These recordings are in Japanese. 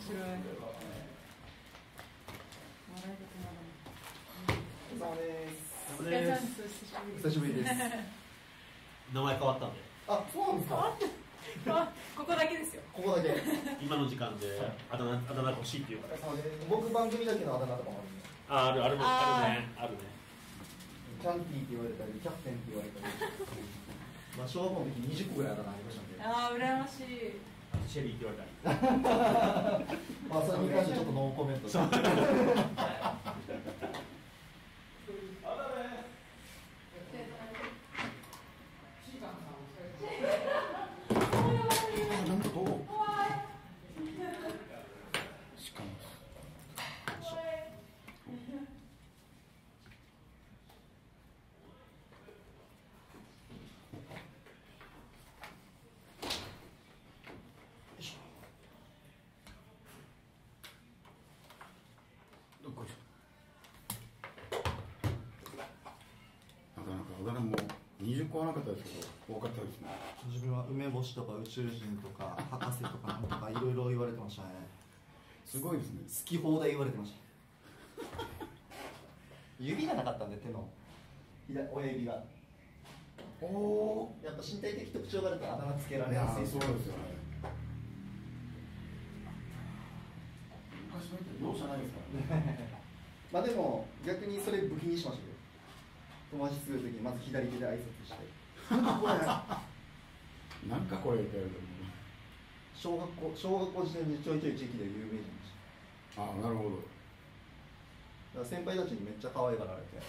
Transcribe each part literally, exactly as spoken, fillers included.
白い。笑えるとなる。お疲れ様です。 久しぶりです。 名前変わったんで。 あ、そうなんですか。 ここだけですよ。 ここだけ。 今の時間であだ名あだ名欲しいっていうから。 僕番組だけのあだ名とかもある。あるあるあるねあるね。 キャンティーって言われたりキャプテンって言われたり。まあ小学校の時にじゅっこぐらいあだ名ありましたんで。 ああ羨ましい。 シェリーって言われたり。 まあそれに関してちょっとノーコメント。 にじゅっこはなかったですけど多かったですね。 自分は梅干しとか宇宙人とか博士とかなんとかいろいろ言われてましたね。 すごいですね。 好き放題言われてました。指がなかったんで手の左親指が。おお。やっぱ身体的特徴があるとあだ名つけられやすい。 そうですよね。昔の人容赦ないですからね。 まあでも逆にそれ武器にしましたけど。友達するときにまず左手で挨拶してなんかこれなんかこれってやると小学校小学校時点でちょいちょい地域で有名人でした。 ああなるほど。 だから先輩たちにめっちゃ可愛がられて。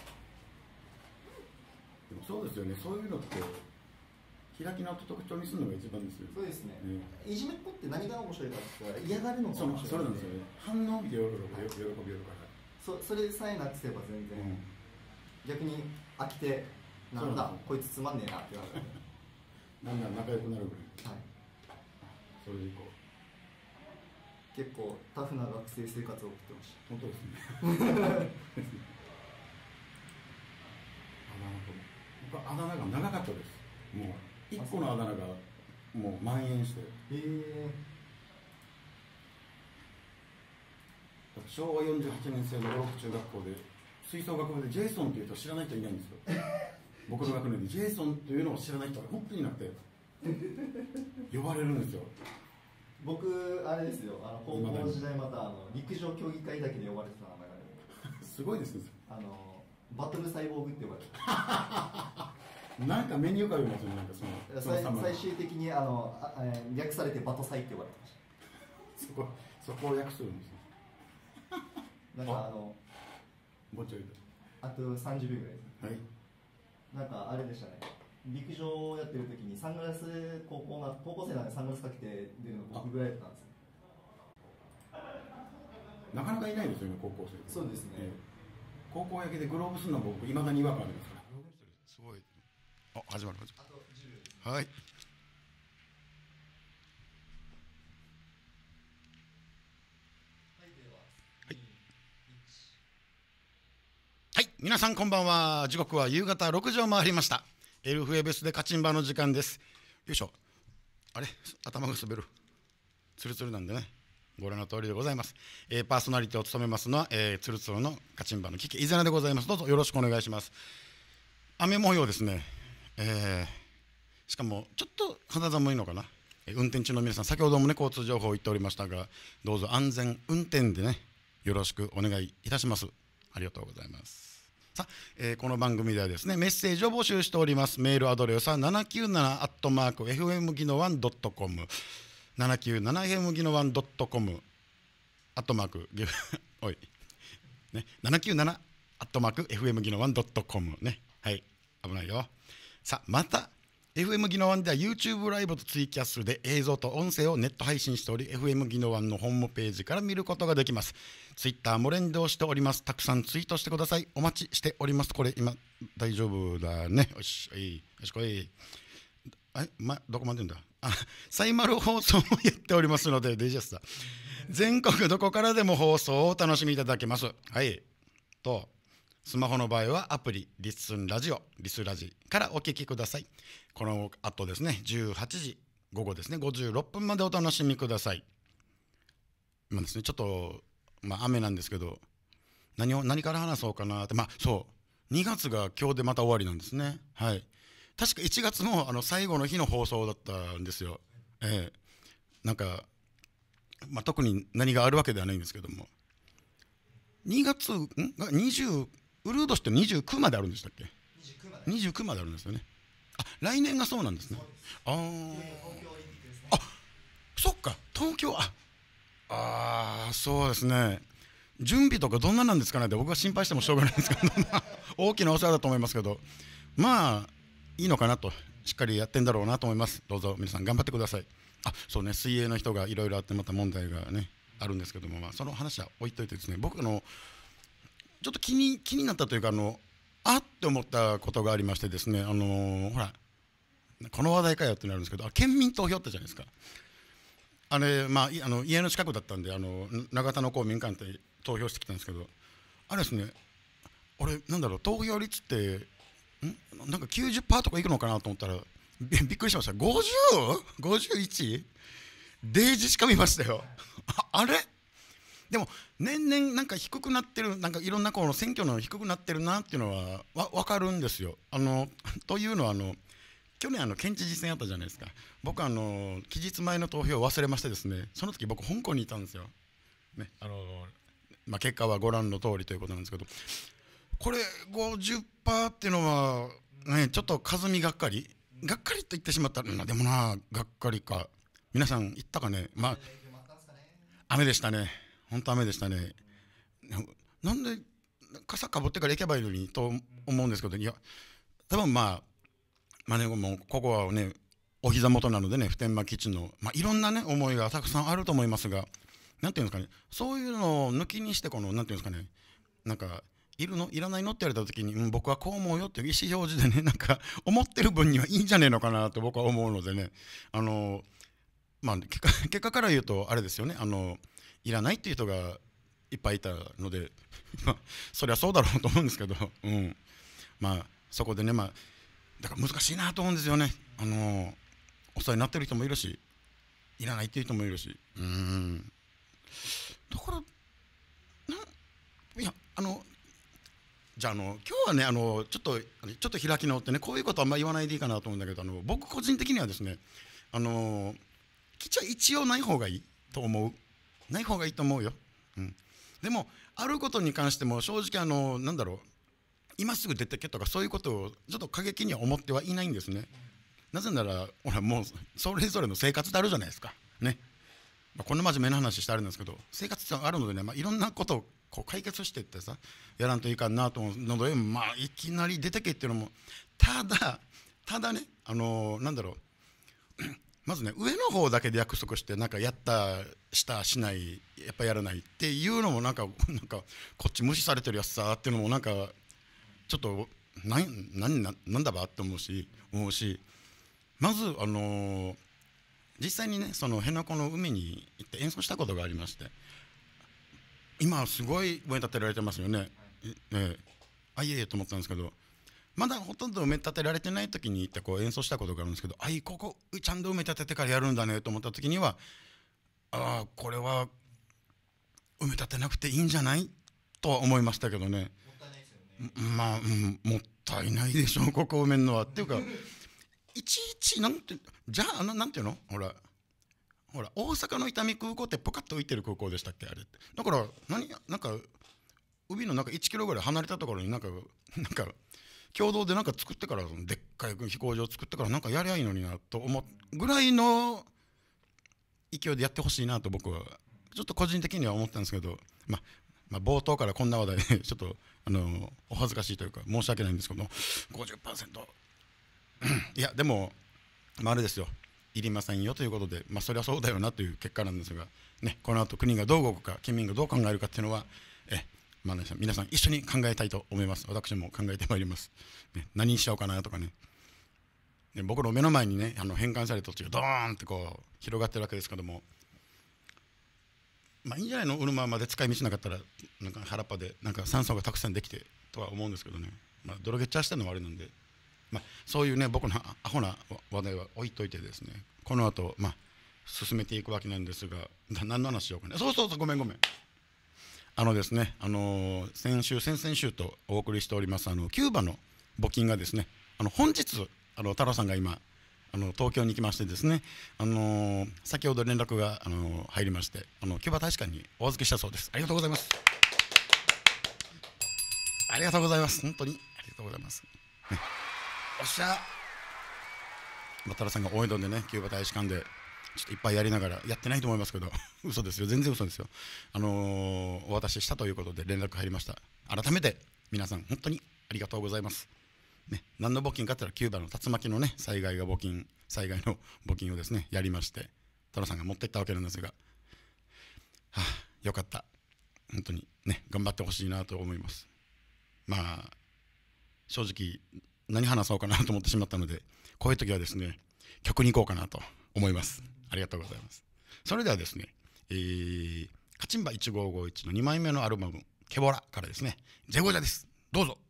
でもそうですよね。そういうのって開き直って特徴にするのが一番ですよ。 そうですね、 ね。 いじめっ子って何が面白いかって言ったら嫌がるのが面白い。 それなんですよね。反応見て喜び喜びよるから。 そそれさえなくせば全然、うん、逆に飽きて、なんだ、こいつつまんねえなって言われてなんなら仲良くなるぐらい。はい。それでいこう。結構タフな学生生活を送ってました。 本当ですね。あだ名が長かったです。もう一個のあだ名がもう蔓延して。へえ。しょうわよんじゅうはちねん生のろく中学校で吹奏楽部でジェイソンっていう人知らない人いないんですよ。僕の学年でジェイソンっていうのを知らない人が本当にいなくて呼ばれるんですよ。 僕あれですよ、あの高校時代またあの陸上競技会だけで呼ばれてた名前がある。 すごいですね。 あのバトルサイボーグって呼ばれてた。なんかメニューから読みますよね。なんかそのその最終的にあのあ、えー、略されてバトサイって呼ばれてました。 そこそこを略するんですね。 なんかあのもうちょいあとさんじゅうびょうぐらいです。 はい。 なんかあれでしたね。陸上をやってる時にサングラス高校な高校生なんでサングラスかけて出るの僕ぐらいだったんですよ。 なかなかいないですよね、高校生。 そうですね。えー、 高校野球でグローブするのは僕いまだに違和感ありますから。すごい。あ、始まる。 あとじゅう。 はい。はい、皆さんこんばんは。時刻は夕方ろくじを回りました。エルフエベスでカチンバの時間です。よいしょ。あれ、頭が滑る。ツルツルなんでね。ご覧の通りでございます。えー、パーソナリティを務めますのは、えー、ツルツルのカチンバのキキイザナでございます。どうぞよろしくお願いします。雨模様ですね。えー、しかもちょっと肌寒いのかな。えー、運転中の皆さん、先ほどもね交通情報言っておりましたが、どうぞ安全運転でねよろしくお願いいたします。ありがとうございます。さあ、えー、この番組ではですねメッセージを募集しております。メールアドレスはななきゅうななアットマークエフエムギノワンドットコム ななきゅうななエフエムギノワンドットコムアットマークおいねななきゅうななアットマークエフエムギノワンドットコムね。はい、危ないよ。さあ、また エフエム ギノワンでは YouTube ライブとツイキャスで映像と音声をネット配信しており、 エフエム ギノワンのホームページから見ることができます。 Twitter も連動しております。たくさんツイートしてください。お待ちしております。これ今大丈夫だね。よし、いいよしこい。え、ま、どこまで言うんだ。あ、サイマル放送もやっておりますので、デジャスだ。全国どこからでも放送をお楽しみいただけます。はい。とスマホの場合はアプリリッスンラジオリスラジからお聞きください。この後ですねじゅうはちじ午後ですねごじゅうろっぷんまでお楽しみください。 今ですねちょっと、まあ、雨なんですけど何を何から話そうかなって、まあそうにがつが今日でまた終わりなんですね。はい、確かいちがつもあの最後の日の放送だったんですよ。えー、なんか、まあ、特に何があるわけではないんですけども、にがつんがにじゅうウルード氏ってにじゅうきゅうまであるんでしたっけ？にじゅうきゅうまであるんですよね。あ、来年がそうなんですね。ああ、そっか、東京、ああ、そうですね。準備とかどんななんですかねって僕は心配してもしょうがないんですけど大きなお世話だと思いますけど、まあいいのかなと、しっかりやってんだろうなと思います。どうぞ皆さん頑張ってください。あ、そうね、水泳の人がいろいろあってまた問題がねあるんですけども、まあ、その話は置いといてですね、僕あのちょっと気に気になったというか、あのあって思ったことがありましてですね、あのー、ほらこの話題かよってなるんですけど、あ、県民投票ってじゃないですか。あれ、まあ、あの家の近くだったんで、あの長田の公民館って投票してきたんですけど、あれですね、俺なんだろう、投票率ってんなんか きゅうじゅっパーセント とかいくのかなと思ったら び, びっくりしました。 ごじゅう?ごじゅういち? デイジしか見ましたよあれでも年々なんか低くなってる、なんかいろんなこの選挙の低くなってるなっていうのはわ分かるんですよ。あのというのはあの去年あの県知事選あったじゃないですか。僕あの期日前の投票を忘れましてですね、その時僕香港にいたんですよ、ね、あの、まあ、結果はご覧の通りということなんですけど、これ ごじゅっパーセント っていうのは、ね、ちょっと数見がっかりがっかりと言ってしまったら、でもながっかりか。皆さん行ったかね。まあ雨でしたね、本当雨でしたね。なんで傘かぶってから行けばいいのにと思うんですけど、いや多分まあまあね、もうここはねお膝元なのでね、普天間基地の、まあ、いろんなね思いがたくさんあると思いますが、なんていうんですかね、そういうのを抜きにして、このなんていうんですかね、なんかいるのいらないのって言われた時に、うん、僕はこう思うよっていう意思表示でね、なんか思ってる分にはいいんじゃねえのかなと僕は思うのでね、あのまあ結果、結果から言うとあれですよね、あのいらないっていう人がいっぱいいたのでそりゃそうだろうと思うんですけど、うん、まあそこでね、まあだから難しいなと思うんですよね。あのお世話になってる人もいるし、いらないっていう人もいるし、うーんだからないやあのじゃあ、あの今日はね、あのちょっとちょっと開き直ってね、こういうことはあんまり言わないでいいかなと思うんだけど、あの僕個人的にはですね、あの基地は一応ない方がいいと思う、ない方がいいと思うよ、うん、でもあることに関しても正直あのなんだろう、今すぐ出てけとかそういうことをちょっと過激には思ってはいないんですね。なぜならほらもうそれぞれの生活ってあるじゃないですかね。まあ、こんな真面目な話してあるんですけど、生活ってあるのでね、まあ、いろんなことをこう解決していってさ、やらんといかんなと思うので、まあ、いきなり出てけっていうのも、ただただね、あのー、なんだろうまずね、上の方だけで約束してなんかやったしたしない、やっぱやらないっていうのもなんかなんかこっち無視されてるやつさっていうのもなんかちょっと何何なんだばって思うし思うしまずあのー、実際にね、その辺野古の海に行って演奏したことがありまして、今すごい埋め立てられてますよね。ええ、あいえいえと思ったんですけど、まだほとんど埋め立てられてない時に行ってこう演奏したことがあるんですけど、あいここちゃんと埋め立ててからやるんだねと思った時には、ああこれは埋め立てなくていいんじゃないとは思いましたけどね。まあ、うん、もったいないでしょう、ここ埋めるのは。っていうかいちいちなんて、じゃあ、あのなんていうの、ほらほら大阪の伊丹空港ってポカッと浮いてる空港でしたっけ、あれって。だから何なんか海のなんかいちキロぐらい離れたところになんかなんか共同でなんか作ってから、でっかい飛行場作ってからなんかやりゃいいのになと思うぐらいの勢いでやってほしいなと僕はちょっと個人的には思ったんですけど、まあまあ、冒頭からこんな話題でちょっとあのお恥ずかしいというか申し訳ないんですけど ごじゅっパーセント いやでも、まあ、あれですよ、いりませんよということで、まあ、そりゃそうだよなという結果なんですが、ね、この後国がどう動くか、県民がどう考えるかっていうのはえ、まあね、皆さん一緒に考えたいと思います。私も考えてまいります、ね、何にしようかなとかね。で僕の目の前にね、あの返還された土地がドーンってこう広がってるわけですけども、まあいいんじゃないの、うるままで使い道なかったらなんか原っぱでなんか酸素がたくさんできてとは思うんですけどね、まあ、泥ゲッチャーしてるのもあれなんで、まあ、そういうね僕のアホな話題は置いといてですね、この後、まあ進めていくわけなんですが、何の話しようかね。そうそうそう、ごめんごめん。あのですね、あのー、先週先々週とお送りしておりますあのキューバの募金がですね、あの本日あの太郎さんが今あの東京に来ましてですね、あのー、先ほど連絡が、あのー、入りまして、あのキューバ大使館にお預けしたそうです。ありがとうございます。ありがとうございます。本当にありがとうございます。ね、おっしゃ。太郎さんが大江戸でね、キューバ大使館でちょっといっぱいやりながら、やってないと思いますけど嘘ですよ、全然嘘ですよ。あのー、お渡ししたということで連絡入りました。改めて皆さん本当にありがとうございます、ね、何の募金かって言ったらキューバの竜巻のね災害が募金災害の募金をですねやりまして、太郎さんが持っていったわけなんですが、はあ、よかった。本当にね頑張ってほしいなと思います。まあ正直何話そうかなと思ってしまったので、こういう時はですね曲に行こうかなと思います。ありがとうございます。それではですね、えー、カチンバいちごーごーいちのにまいめのアルバムケボラからですね、ジェゴジャです。どうぞ。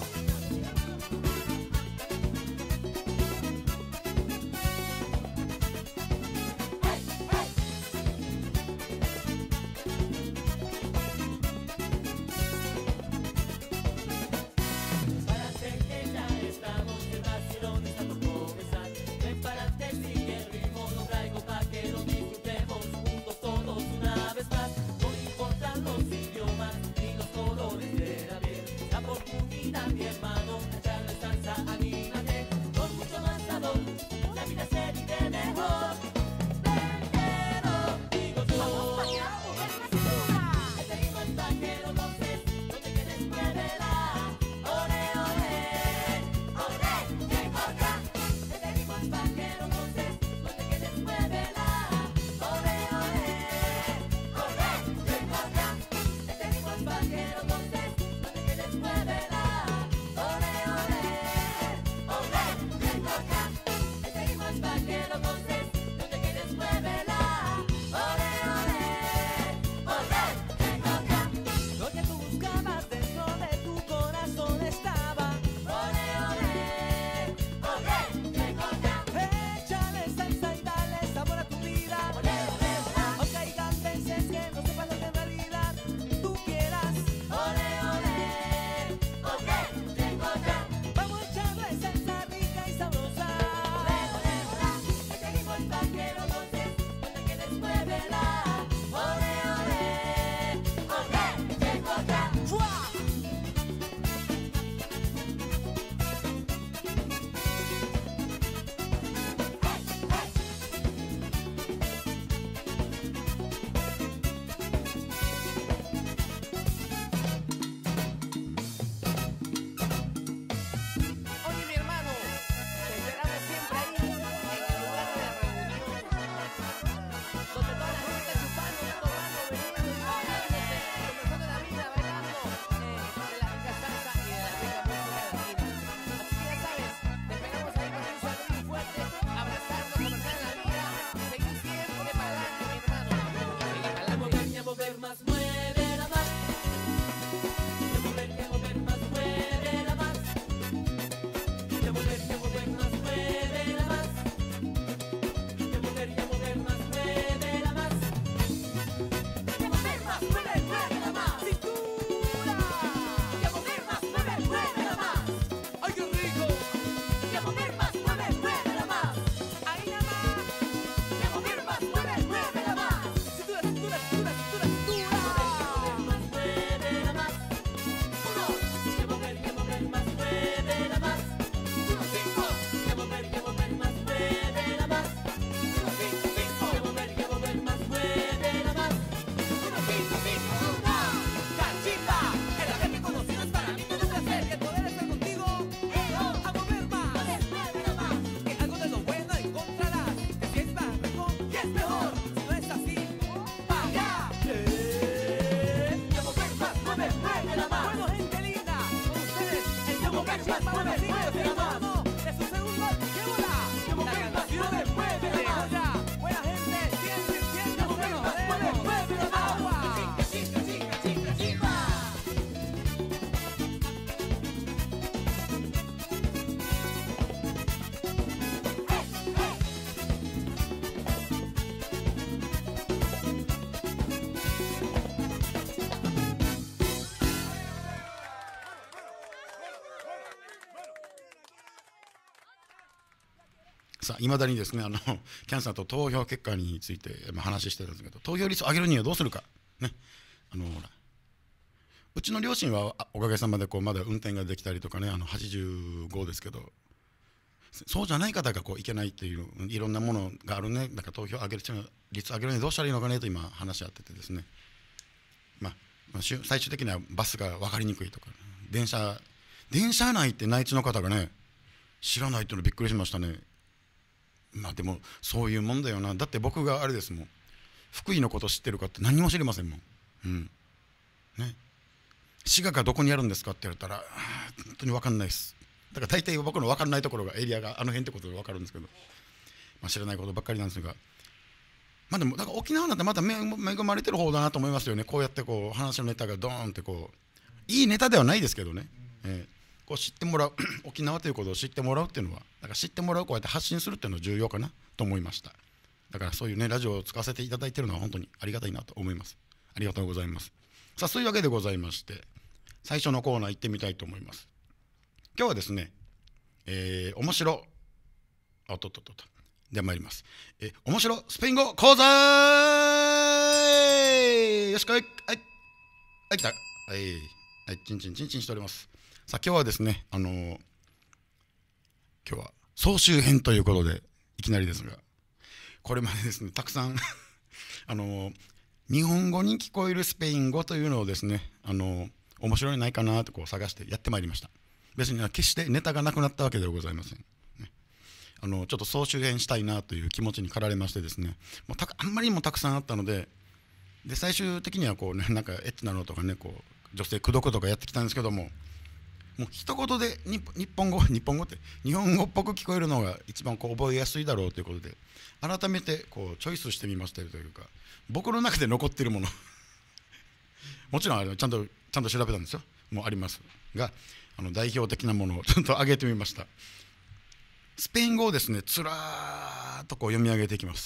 arriba. más, mueve, mueve más. Eso se usa, qué bola. Como que más, mueve, mueve más. Buena gente, siente, siente, mueve, mueve, mueve agua. Chica, chica, chica, chica. さあいまだにですねあのキャンさんと投票結果について、まあ、話してるんですけど、投票率を上げるにはどうするかね。あのほらうちの両親はあおかげさまでこうまだ運転ができたりとかね、あのはちじゅうごですけど、そうじゃない方がこういけないっていういろんなものがあるね。だから投票上げる率上げるにはどうしたらいいのかねと今話し合っててですね、まあ、まあ、最終的にはバスが分かりにくいとか、電車電車内って内地の方がね知らないっていうのびっくりしましたね。まあでもそういうもんだよな。だって僕があれですもん、福井のこと知ってるかって何も知りませんもん。うんね、滋賀がどこにあるんですかって言われたら本当に分かんないです。だから大体僕の分かんないところがエリアがあの辺ってことで分かるんですけど、まあ、知らないことばっかりなんですが、まあでもだから沖縄なんてまた恵まれてる方だなと思いますよね。こうやってこう話のネタがドーンってこういいネタではないですけどね、えーこう知ってもらう沖縄ということを知ってもらうっていうのは、だから知ってもらうこうやって発信するっていうのは重要かなと思いました。だからそういうねラジオを使わせていただいているのは本当にありがたいなと思います。ありがとうございます。さあそういうわけでございまして、最初のコーナー行ってみたいと思います。今日はですね、えー、面白あとっとっとっとでは参ります。えー、面白スペイン語講座よしこいはいはい来たはいはいチンチンチンチンしております。さあ今日はですね、あのー、今日は総集編ということでいきなりですが、これまでですねたくさんあのー、日本語に聞こえるスペイン語というのをですね、あのー、面白いないかなとこう探してやってまいりました。別に決してネタがなくなったわけではございません、ね、あのちょっと総集編したいなという気持ちに駆られましてですね、もうたあんまりにもたくさんあったので、で最終的にはこうねなんかエッチなのとかね、こう女性口説くとかやってきたんですけども、もう一言で日本語日本語って日本語っぽく聞こえるのが一番こう覚えやすいだろうということで改めてこうチョイスしてみましたというか、僕の中で残っているものもちろんあれちゃんとちゃんと調べたんですよ、もうありますが、あの代表的なものをちょっと上げてみました。スペイン語をですねつらーっとこう読み上げていきます。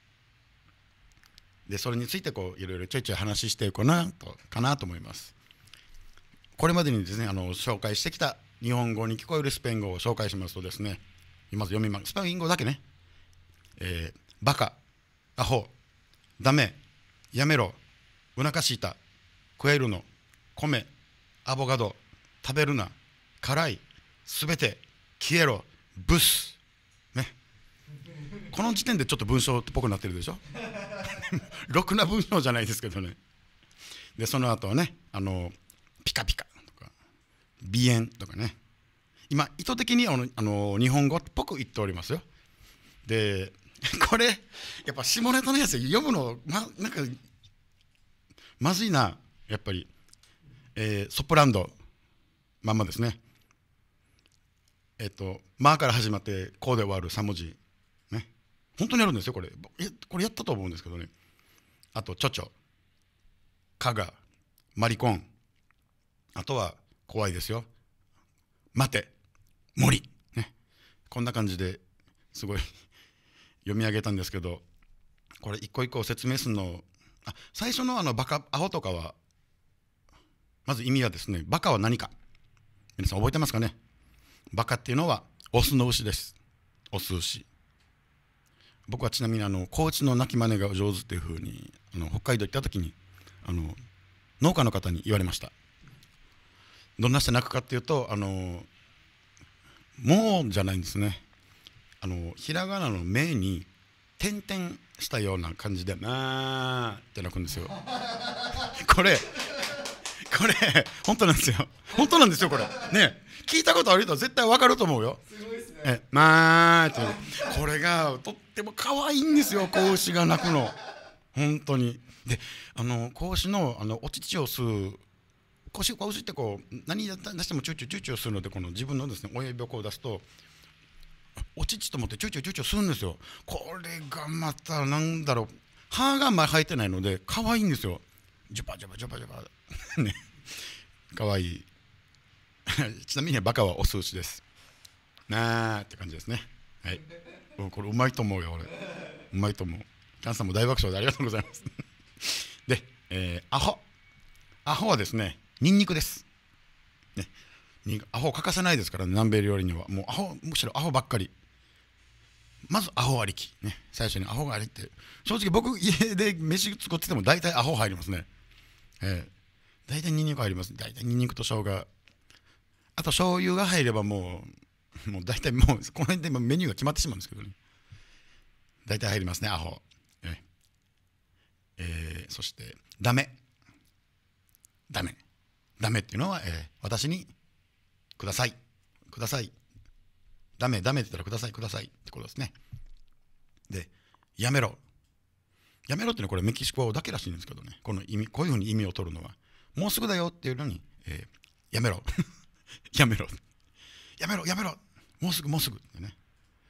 でそれについてこういろいろちょいちょい話していこうなとかなと思います。これまでにですねあの紹介してきた日本語に聞こえるスペイン語を紹介しますとですね、まず読みます。スペイン語だけね、えー、バカ、アホ、ダメ、やめろ、お腹すいた、食えるの、米、アボカド、食べるな、辛い、すべて、消えろ、ブス、ね、この時点でちょっと文章っぽくなってるでしょろくな文章じゃないですけどね。でその後はね、あのピカピカとか鼻炎とかね、今意図的にあのあの日本語っぽく言っておりますよ。でこれやっぱ下ネタのやつ読むの、ま、なんかまずいなやっぱり、えー、ソプランドまんまですね。えっと「ま」から始まって「こ」で終わるさん文字ね、本当にあるんですよこれ。えこれやったと思うんですけどね。あと「ちょちょ」「かが」「マリコン」、あとは怖いですよ「待て」「森」ね、こんな感じですごい読み上げたんですけど、これ一個一個説明するの、あ最初のあのバカアホとかはまず意味はですね、バカは何か皆さん覚えてますかね。バカっていうのはオスの牛です。オス牛。僕はちなみにあの高知の鳴き真似が上手っていうふうにあの北海道行った時にあの農家の方に言われました。どんなして鳴くかっていうと、あのもうじゃないんですね。あのひらがなの目に点々したような感じでまーって鳴くんですよ。これこれ本当なんですよ。本当なんですよこれね。聞いたことある人は絶対わかると思うよ。 すごいですね。 えまーっていうこれがとっても可愛いんですよ、子牛が鳴くの本当に。であの子牛のあのお乳を吸う腰腰ってこう何出してもチューチューチューチューするので、この自分のですね親指をこう出すとお乳と思ってチューチューチューチューするんですよ。これがまたなんだろう、歯があんまり生えてないので可愛いんですよ。ジュパジュパジュパジュパね、可愛いちなみにバカはオス牛ですなーって感じですね。はい、これうまいと思うよ、俺うまいと思う。キャンさんも大爆笑でありがとうございますで、えー、アホアホはですねニンニクですね。アホ欠かせないですからね、南米料理には。もうアホ、むしろアホばっかり。まずアホありきね、最初にアホがありって。正直僕家で飯作ってても大体アホ入りますね。えー、大体ニンニク入ります。大体ニンニクと生姜、あと醤油が入ればもうもう大体もうこの辺でメニューが決まってしまうんですけどね。大体入りますね、アホ。えーえー、そしてダメダメダメっていうのは、えー、私にくださいください、ダメダメって言ったらくださいくださいってことですね。で、やめろやめろっていうのはこれメキシコだけらしいんですけどね、この意味、こういうふうに意味を取るのはもうすぐだよっていうのに、えー、やめろやめろやめろやめろもうすぐもうすぐってね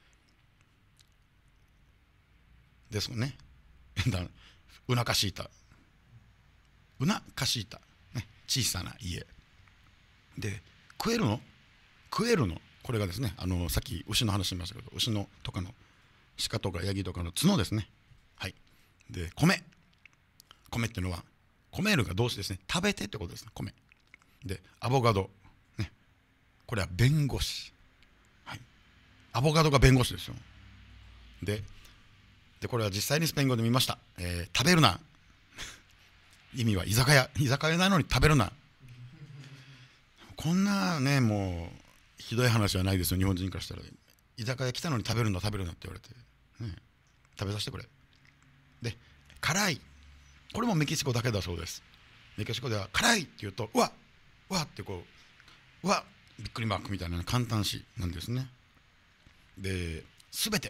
ですもんね。だうなかしいたうなかしいた、ね、小さな家で食えるの食えるのこれがですね、あのさっき牛の話しましたけど、牛のとかの鹿とかヤギとかの角ですね。はい。で、米米っていうのは米るが動詞ですね。食べてってことですね、米で。アボカドね、これは弁護士、はい、アボカドが弁護士ですよ。ででこれは実際にスペイン語で見ました、えー、食べるな意味は居酒屋居酒屋なのに食べるな。こんなねもうひどい話はないですよ、日本人からしたら。居酒屋来たのに食べるな食べるなって言われて、ね、食べさせてくれ。で、辛い、これもメキシコだけだそうです。メキシコでは辛いって言うとうわうわってこううわびっくりマークみたいな簡単詞なんですね。で、すべて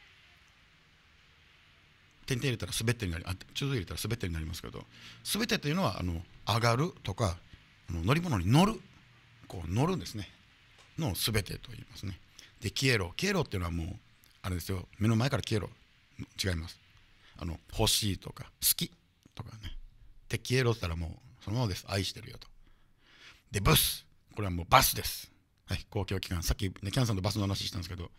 点々入れたらすべてになり、あ、中途入れたらすべてになりますけど、すべてというのはあの上がるとかあの乗り物に乗る、こう乗るんですねのすべてと言いますね。で、消えろ消えろっていうのはもうあれですよ、目の前から消えろ、違います。あの欲しいとか好きとかね、で消えろって言ったらもうそのままです、愛してるよと。で、ブス、これはもうバスです。はい、公共機関、さっき、ね、キャンさんとバスの話したんですけど、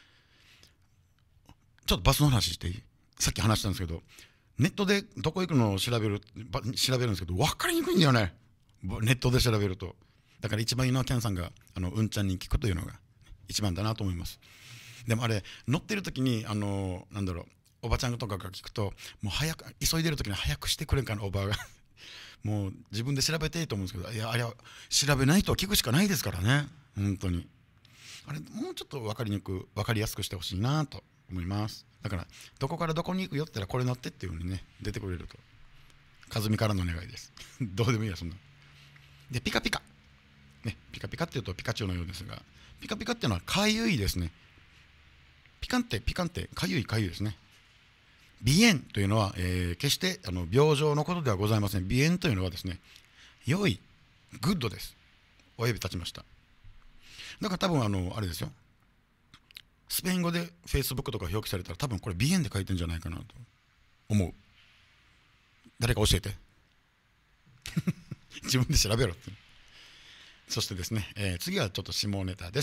ちょっとバスの話していい？さっき話したんですけど、ネットでどこ行くのを調べる調べるんですけど分かりにくいんだよね、ネットで調べると。だから一番いいのはキャンさんがあのうんちゃんに聞くというのが一番だなと思います。でもあれ乗ってる時にあのなんだろう、おばちゃんとかが聞くと、もう早く急いでる時に早くしてくれんかなおばあがもう自分で調べていいと思うんですけど、いやあれは調べないと聞くしかないですからね、本当に。あれもうちょっと分かりにくく分かりやすくしてほしいなと思います。だからどこからどこに行くよって言ったらこれ乗ってっていう風にね出てくれると、和美からのお願いですどうでもいいやそんな。で、ピカピカね、ピカピカっていうとピカチュウのようですが、ピカピカっていうのはかゆいですね。ピカンテピカンテかゆいかゆいですね。鼻炎というのは、えー、決してあの病状のことではございません。鼻炎というのはですね、良い、グッドです。お指立ちました。だから多分あのあれですよ、スペイン語でフェイスブックとか表記されたら多分これ鼻炎で書いてるんじゃないかなと思う。誰か教えて自分で調べろって。そしてですね、えー、次はちょっと下ネタです。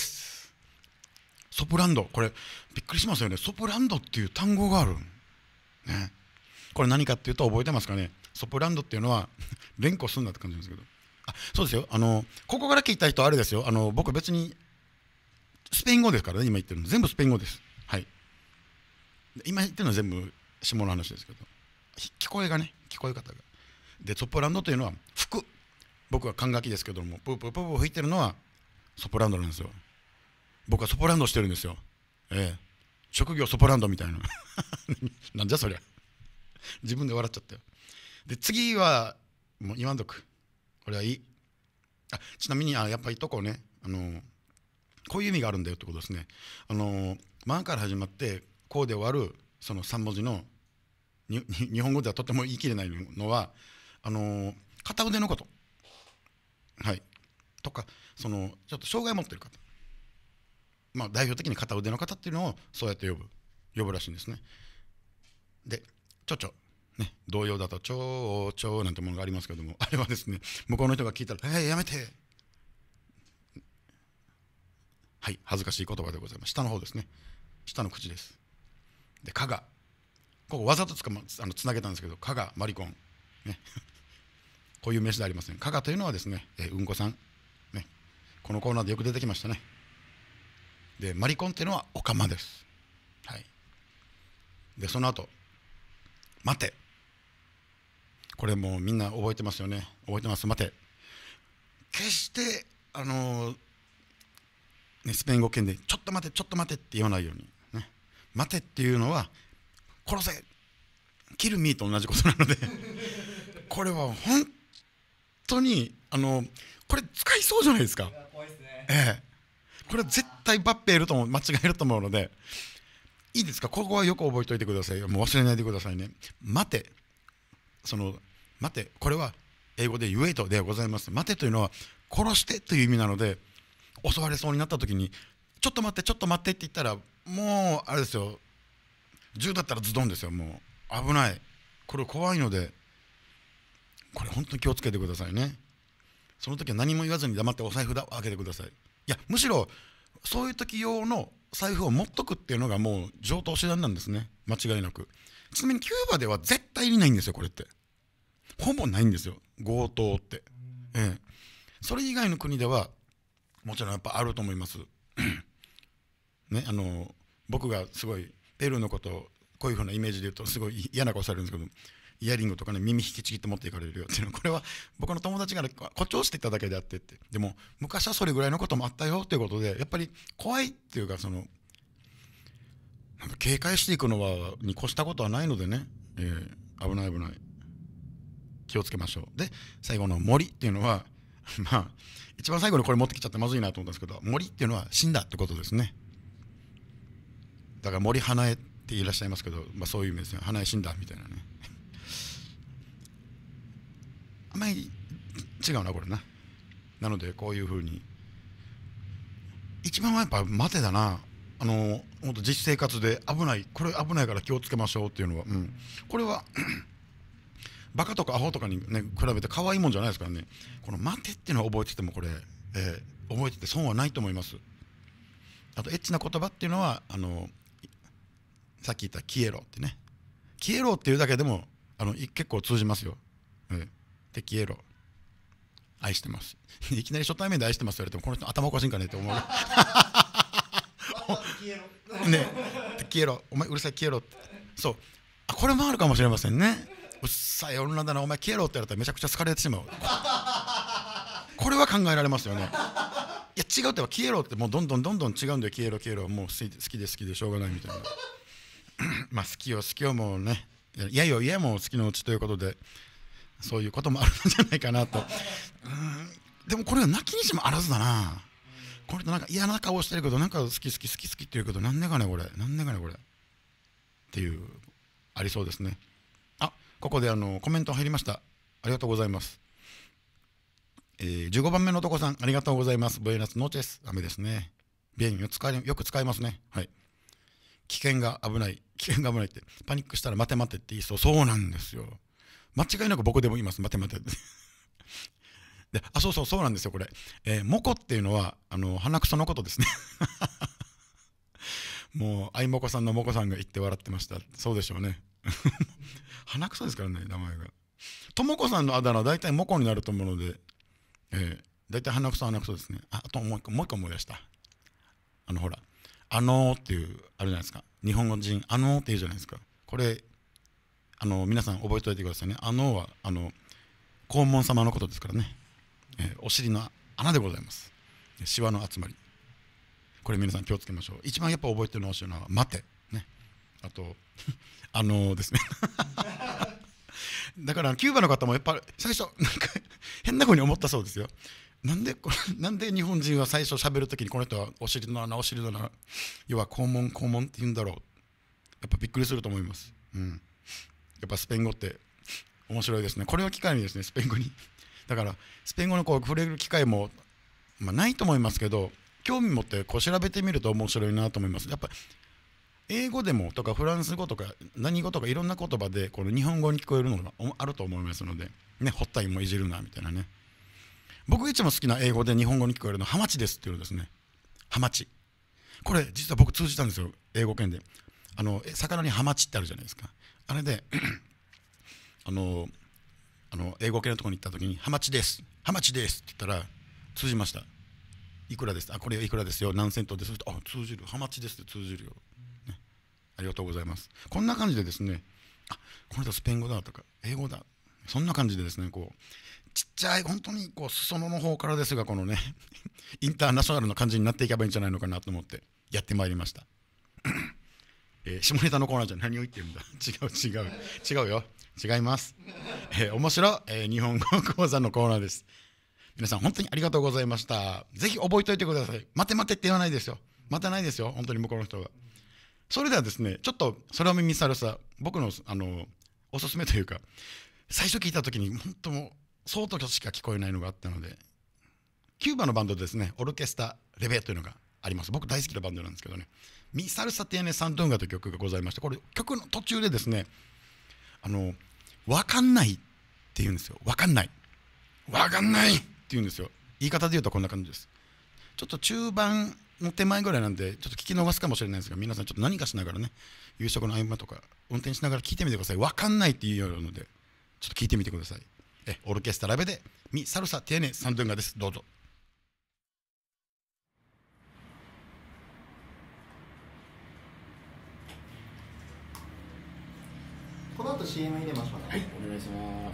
ソプランド、これびっくりしますよね。ソプランドっていう単語がある、ね、これ何かっていうと覚えてますかね。ソプランドっていうのは連呼すんなって感じなんですけど、あ、そうですよ、あのここから聞いた人あれですよ、あの僕別にスペイン語ですからね、今言ってるの全部スペイン語です。はい、今言ってるのは全部下の話ですけど、聞こえがね、聞こえ方が。で、ソプランドというのは吹く、僕は管楽器ですけども、プープープープー吹いてるのはソプランドなんですよ。僕はソプランドしてるんですよ。ええ、職業ソプランドみたいななんじゃそりゃ自分で笑っちゃったよ。で、次はもう言わんとく、これはいい。あ、ちなみにあやっぱりとこね、あのこういう意味があるんだよってことですね。あのマンから始まってこうで終わるそのさん文字のに日本語ではとても言い切れないのは、あの片腕のことはい、とかそのちょっと障害を持ってる方、まあ、代表的に片腕の方っていうのをそうやって呼ぶ呼ぶらしいんですね。でちょちょね、童謡だとちょちょなんてものがありますけども、あれはですね向こうの人が聞いたら「えー、やめて」はい恥ずかしい言葉でございます。下の方ですね、下の口です。で加賀、ここわざとつか、ま、あのつなげたんですけど、加賀マリコンねこういう名詞でありません。加賀というのはですね、えー、うんこさん、ね、このコーナーでよく出てきましたね。でマリコンというのはおかまです。はい、でその後待て、これもうみんな覚えてますよね。覚えてます。待て、決してあのーね、スペイン語圏でちょっと待てちょっと待てって言わないように、ね、待てっていうのは殺せ、キルミーと同じことなのでこれは本当にあのこれ使いそうじゃないですか。 怖いですね。 ええ、これは絶対バッペーると思う、間違えると思うので、いいですか、ここはよく覚えておいてください。もう忘れないでくださいね。待て、その待て、これは英語でウェイトではございます。待てというのは殺してという意味なので、襲われそうになった時にちょっと待ってちょっと待ってって言ったら、もうあれですよ、銃だったらズドンですよ。もう危ない、これ怖いので、これ本当に気をつけてくださいね。その時は何も言わずに黙ってお財布だ開けてください。いやむしろそういう時用の財布を持っとくっていうのがもう常套手段なんですね、間違いなく。ちなみにキューバでは絶対にないんですよ、これって。ほぼないんですよ、強盗って。ええ、それ以外の国ではもちろんやっぱあると思いますね、あの僕がすごいペルーのことをこういうふうなイメージで言うとすごい嫌な顔されるんですけど、イヤリングとかね、耳引きちぎって持っていかれるよっていうの、これは僕の友達が、ね、誇張していっただけであってって、でも昔はそれぐらいのこともあったよということで、やっぱり怖いっていうか、そのなんか警戒していくのはに越したことはないのでね、えー、危ない危ない、気をつけましょう。で最後の森っていうのはまあ一番最後にこれ持ってきちゃってまずいなと思ったんですけど、森っていうのは死んだってことですね。だから森花江っていらっしゃいますけど、まあ、そういう意味ですね。花江死んだみたいなねあんまり違うなこれな。なのでこういうふうに一番はやっぱ待てだな。あの本当実生活で危ない、これ危ないから気をつけましょうっていうのは、うん、これはバカとかアホとかに、ね、比べて可愛いもんじゃないですからね。この待てっていうのは覚えててもこれ、えー、覚えてて損はないと思います。あとエッチな言葉っていうのはあのさっき言った消えろってね、消えろっていうだけでもあの結構通じますよ。えー、で消えろ、愛してます。いきなり初対面で愛してます言われてもこの人頭おかしいんかねって思うね、消えろ、お前うるさい消えろって。そう、あこれもあるかもしれませんね。うっさい女だなお前消えろって言われたらめちゃくちゃ好かれてしまうこれは考えられますよね。いや違うってば消えろってもうどんどんどんどん違うんだよ。消えろ消えろ、もう好きで好きでしょうがないみたいなまあ好きよ好きよもうね、いやいやいやもう好きのうちということで、そういうこともあるんじゃないかなと。うん、でもこれは泣きにしもあらずだな。これとなんか嫌な顔してるけどなんか好き好き好き好きって言うけどなんでかねこれなんでかねこれっていうありそうですね。あここであのコメント入りました。ありがとうございます。えー、じゅうごばんめの男さんありがとうございます。ブエナスノーチェス、雨ですね。ビエンよ使いよく使いますね。はい。危険が危ない危険が危ないってパニックしたら待て待てって言いそう。そうなんですよ。間違いなく僕でも言います。待て待てで、あそうそうそうなんですよこれ、えー、モコっていうのはあの鼻くそのことですねもう愛モコさんのモコさんが言って笑ってました。そうでしょうね鼻くそですからね名前が。ともこさんのあだ名は大体モコになると思うので、えー、大体鼻くそ鼻くそですね。ああともう一個もう一個思い出した。あのほらあのーっていうあるじゃないですか。日本語人あのーって言うじゃないですか。これあの皆さん覚えておいてくださいね。あのーはあの黄門様のことですからね。えー、お尻の穴でございます。シワの集まり。これ皆さん気をつけましょう。一番やっぱ覚えてるのは待てね。あとあのー、ですねだからキューバの方もやっぱ最初なんか変な風に思ったそうですよ。なんでこれなんで日本人は最初喋るときにこの人はお尻の穴お尻の穴要は肛門肛門って言うんだろう。やっぱびっくりすると思います。うん。やっぱスペイン語って面白いですね。これを機会にですねスペイン語にだからスペイン語のこう触れる機会も、まあ、ないと思いますけど、興味持ってこう調べてみると面白いなと思います。やっぱ英語でもとかフランス語とか何語とかいろんな言葉でこの日本語に聞こえるのがあると思いますので、ね、ホッタイもいじるなみたいなね。僕がいつも好きな英語で日本語に聞こえるのはハマチですっていうのですね。ハマチ、これ実は僕通じたんですよ、英語圏で。あの魚にハマチってあるじゃないですか。あれであのあの英語系のところに行った時にハマチですハマチですって言ったら通じました。いくらです、あこれいくらですよ、何セントです、あ通じる、ハマチですって通じるよ、ね、ありがとうございます。こんな感じでですね、あこの人スペイン語だとか英語だ、そんな感じでですね、こうちっちゃい本当にこう裾野の方からですが、このねインターナショナルな感じになっていけばいいんじゃないのかなと思ってやってまいりました。えー、下ネタのコーナーじゃ何を言ってるんだ違う違う違うよ、違います。えー、面白い、えー、日本語講座のコーナーです。皆さん本当にありがとうございました。ぜひ覚えておいてください。待て待てって言わないですよ。待てないですよ、本当に向こうの人が。それではですね、ちょっと空耳サルサ、僕のあのおすすめというか、最初聞いた時に本当もう相当しか聞こえないのがあったので、キューバのバンドでですね、オルケスタレベというのがあります。僕大好きなバンドなんですけどね、ミサルサティエネ・サンドゥンガという曲がございまして、これ曲の途中でですね、あの分かんないって言うんですよ。分かんない分かんないって言うんですよ。言い方で言うとこんな感じです。ちょっと中盤の手前ぐらいなんでちょっと聞き逃すかもしれないですが、皆さんちょっと何かしながらね、夕食の合間とか運転しながら聞いてみてください。分かんないって言うのでちょっと聞いてみてください。えオルケスタラベでミサルサティエネ・サンドゥンガです。どうぞ。 この後 シーエム 入れましょうね。 はい、お願いします。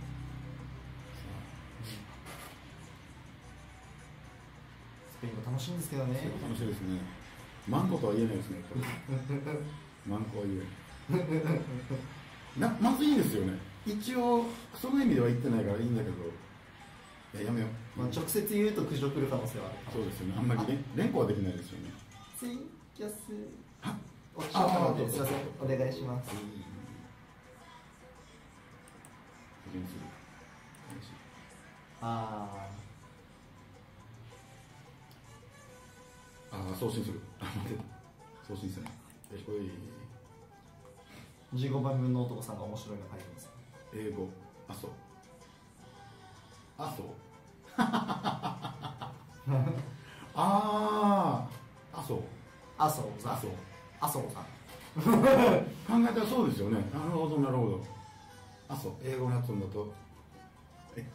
スペイン語楽しいんですけどね。 楽しいですね。マンコとは言えないですね。マンコは言えない。なまずいいですよね。一応その意味では言ってないからいいんだけど、いややめよう。 まあ、直接言うと苦情来る可能性はある。 そうですよね。あんまりね連呼はできないですよね。 ツイキャスはおっしゃったので、すいません、お願いします。あああ送信する。あ待って送信する。よしこい。 じゅうごばんぶんの男さんが面白いの書いてます。 英語あそうあそうあああそうあそうさんあそうあそうさん考えたらそうですよね。なるほどなるほど。あそう英語の発音だとえ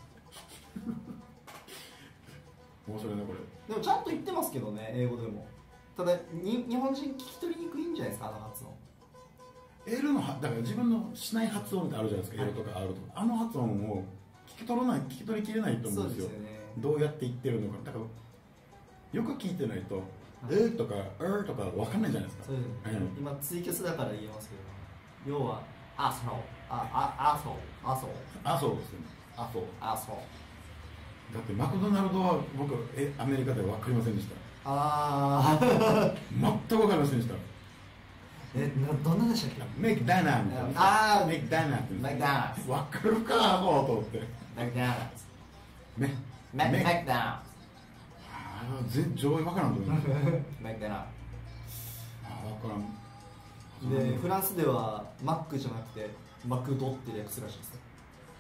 面白いなこれ。 でもちゃんと言ってますけどね、英語でも。ただに日本人聞き取りにくいんじゃないですか、あの発音。 L のはだから自分のしない発音ってあるじゃないですか、 はい、 L とか R とかあの発音を聞き取らない聞き取りきれないと思うんですよ。 そうですよね。 どうやって言ってるのかだからよく聞いてないと「え」とか「er」とか分かんないじゃないですか。 そうですね、うん、今ツイキャスだから言えますけど、要はあそうあああそうあそうあそうですよね。あそうあそうだってマクドナルドは僕えアメリカでは分かりませんでした。 ああ全く分かりませんでした。 えなどんなでしたっけ。 メイクダイナーみたいな。 ああメイクダイナーってメイクダイナー分かるかアホと思ってメイクダイナーメメメイクダイナああ全上位分からんと思います。 ーメイクダイナああ分からん。 ーでフランスではマックじゃなくてマクドって略すらしいですよ。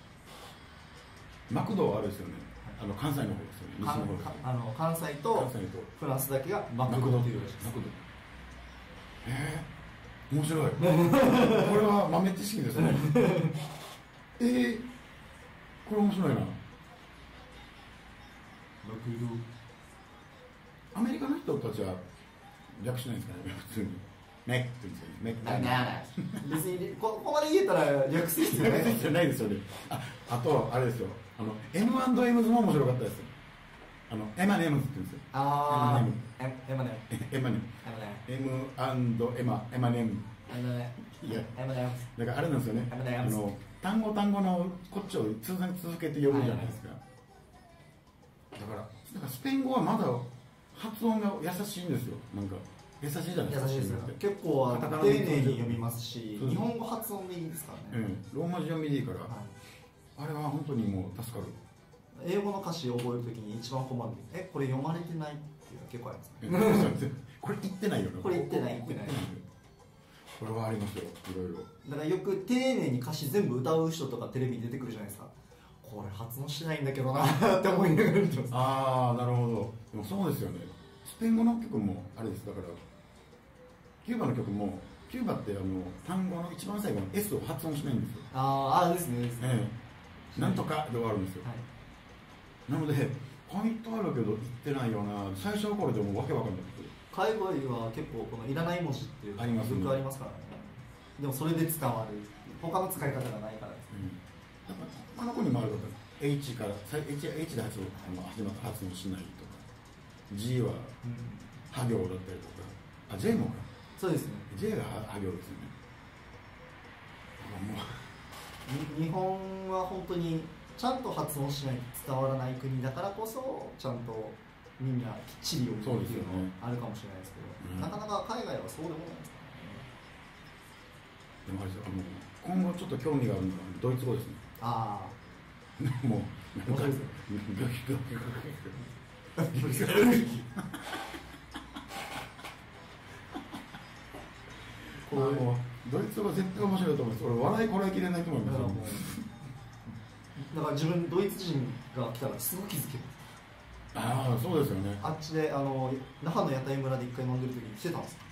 マクドはあれですよね。あの関西の方ですよね。西の方ですよね。 あの関西と関西とフランスだけがマクドっていうらしいです。 マクド。えー、面白い。これは豆知識ですね。えー、これ面白いな。 マクド。 アメリカの人たちは略しないんですかね。普通に。メックって言うんですよね。メック。 メイクダイナー別にこここまで言えたら略す必要ないじゃないですよね。あ、あとあれですよ。あの エムアンドエムズも面白かったです。あのエマネムズって言うんですよ。 ああエエマネムエマネム。エムアンドエマエマネム。 エマネいや、 エマネムだからあれなんですよね。あの単語単語のこっちを続けて呼ぶじゃないですか。だからなんかスペイン語はまだ発音が優しいんですよ。なんか優しいじゃないですか。 優しいですよ。結構丁寧に読みますし、日本語発音でいいですからね。 うん、ローマ字読みでいいから、 はい、 あれは本当にもう助かる。 英語の歌詞を覚えるときに一番困るんで、えこれ読まれてないっていうのは結構ありますね。 これ言ってないよね。 これ言ってない言ってない。 これはありますよ、いろいろ。 だからよく丁寧に歌詞全部歌う人とかテレビに出てくるじゃないですか。これ発音しないんだけどなって思いながら見てます。 ああ、なるほど。でもそうですよね。スペイン語の曲もあれです。だからキューバの曲も、キューバってあの単語の一番最後の S を発音しないんですよ。 あーあーですねですね、 ええ、なんとかで終わるんですよ、 はい、 なのでポイントあるけど言ってないよな、最初の頃でもわけわかんないです。 海外は結構このいらない文字っていうのがよくありますからね。でもそれで伝わる、他の使い方がないからですね、 うん、他の子にもあること H から H, H で発音あの始まった発音しないとか、 G はハ行だったりとか、あ J もか、 そうですね、 J がハ行ですよね。もに日本は本当にちゃんと発音しないと伝わらない国だからこそ、ちゃんとみんなきっちり読むっていうのがあるかもしれないですけど、 うん、 なかなか海外はそうでもないですからね。 でもあれですよ、あの今後ちょっと興味があるのはドイツ語ですね。 ああもう面白いですね。こうもうドイツ語絶対面白いと思うんです。俺笑いこらえきれないと思いますよ。 だから自分ドイツ人が来たらすぐ気づける。 ああ、そうですよね。 あっちであの那覇の屋台村で一回飲んでる時に来てたんですよ。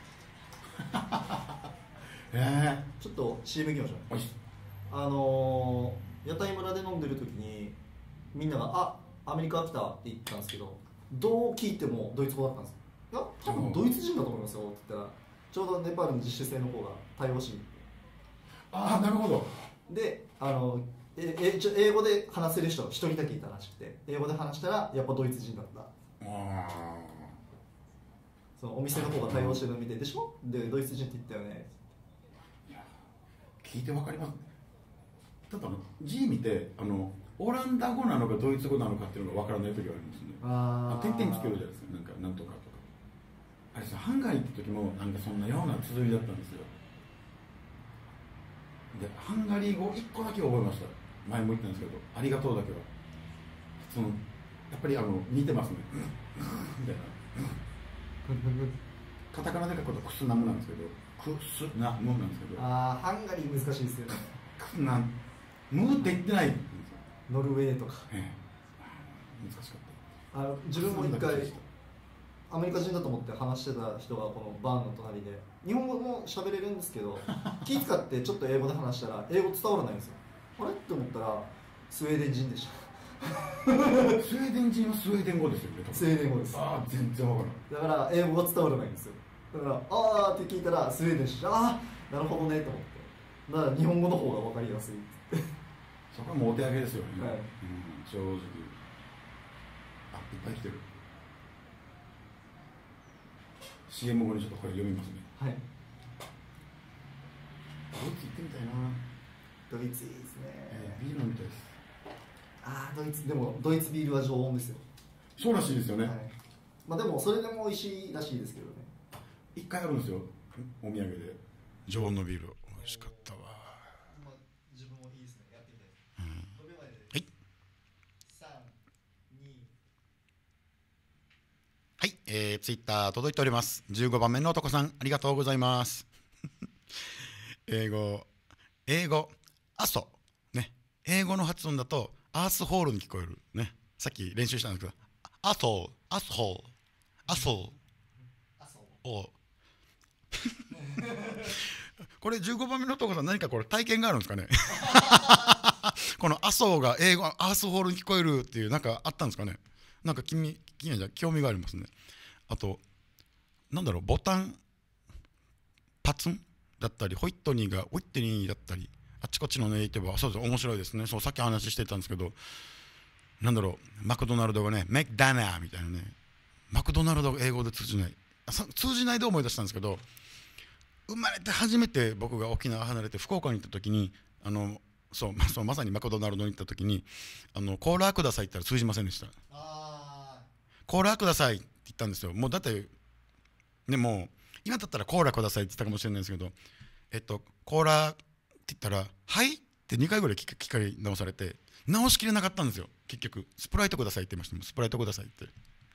ええー、 ちょっと シーエム 行きましょう。 おいしあの屋台村で飲んでる時にみんなが「あ、アメリカ来た」って言ったんですけど、どう聞いてもドイツ語だったんですよ。いや多分ドイツ人だと思いますよって言ったら、ちょうどネパールの実習生の子が対応しにああ、なるほど。 で、あのええちょ英語で話せる人一人だけいたらしくて、英語で話したらやっぱドイツ人だった。 ああ、 そのお店の方が対応してるの見て、でしょでドイツ人って言ったよね。 いや聞いてわかりますね。ただあの G 見て、あのオランダ語なのかドイツ語なのかっていうのがわからない時があるんですよね。 ああ、点々つけるじゃないですか、なんかなんとかとか。あれさ、ハンガリーって時もなんかそんなような綴りだったんですよ。でハンガリー語いっこだけ覚えました。前も言ったんですけど、ありがとうだけはそのやっぱりあの似てますねみたいな。カタカナで書くとクスナムなんですけど、クスナムなんですけど、 あーハンガリー難しいですよね。 クスナムって言ってないんですよ。 ノルウェーとか、 ええ、難しかった。 あの自分も一回アメリカ人だと思って話してた人がこのバーの隣で、日本語も喋れるんですけど気使ってちょっと英語で話したら英語伝わらないんですよ。あれって思ったらスウェーデン人でしたスウェーデン人はスウェーデン語ですよね。 スウェーデン語です。 ああ、全然わからだから英語が伝わらないんですよ。だからあーって聞いたらスウェーデン人、ああなるほどねと思って、だから日本語の方が分かりやすい。 そこはもうお手上げですよね、 はい、 うん、正直。あ、いっぱい来てる。 シーエム 後にちょっとこれ読みますね。 はい、 ドイツ行ってみたいな。 ドイツいいですね、 えー、ビール飲みたいです。 ああドイツ、でもドイツビールは常温ですよ。 そうらしいですよね、 はい、まあでもそれでも美味しいらしいですけどね。 一回あるんですよ、お土産で常温のビール。美味しかったわ。 まあ、自分もいいですね、やってみたいです、 うん、 ごびょうまえではいさん、にはい、えー、ツイッター届いております。じゅうごばんめの男さん、ありがとうございます英語英語アソね、英語の発音だとアースホールに聞こえるね。さっき練習したんですけど、アソアスホールアソおこれじゅうごばんめの男さん、何かこれ体験があるんですかねこのアソが英語アースホールに聞こえるっていうなんかあったんですかね。なんか気に気に興味がありますね。あとなんだろう、ボタンパツンだったり、ホイットニーがウィッテニーだったり、あっちこっちのネイティブはそうです、面白いですね。そうさっき話してたんですけど、なんだろう、マクドナルドがねメクダナーみたいなね、マクドナルドが英語で通じない、通じないで思い出したんですけど、生まれて初めて僕が沖縄離れて福岡に行った時に、あのそう、ま、そうまさにマクドナルドに行った時に、あのコーラくださいって言ったら通じませんでした。 あコーラくださいって言ったんですよ。もうだってね、もう今だったらコーラくださいって言ったかもしれないですけど、えっとコーラって言ったらはいってにかいぐらい聞かれ直されて、 直しきれなかったんですよ。結局スプライトくださいって言いました。スプライトくださいって、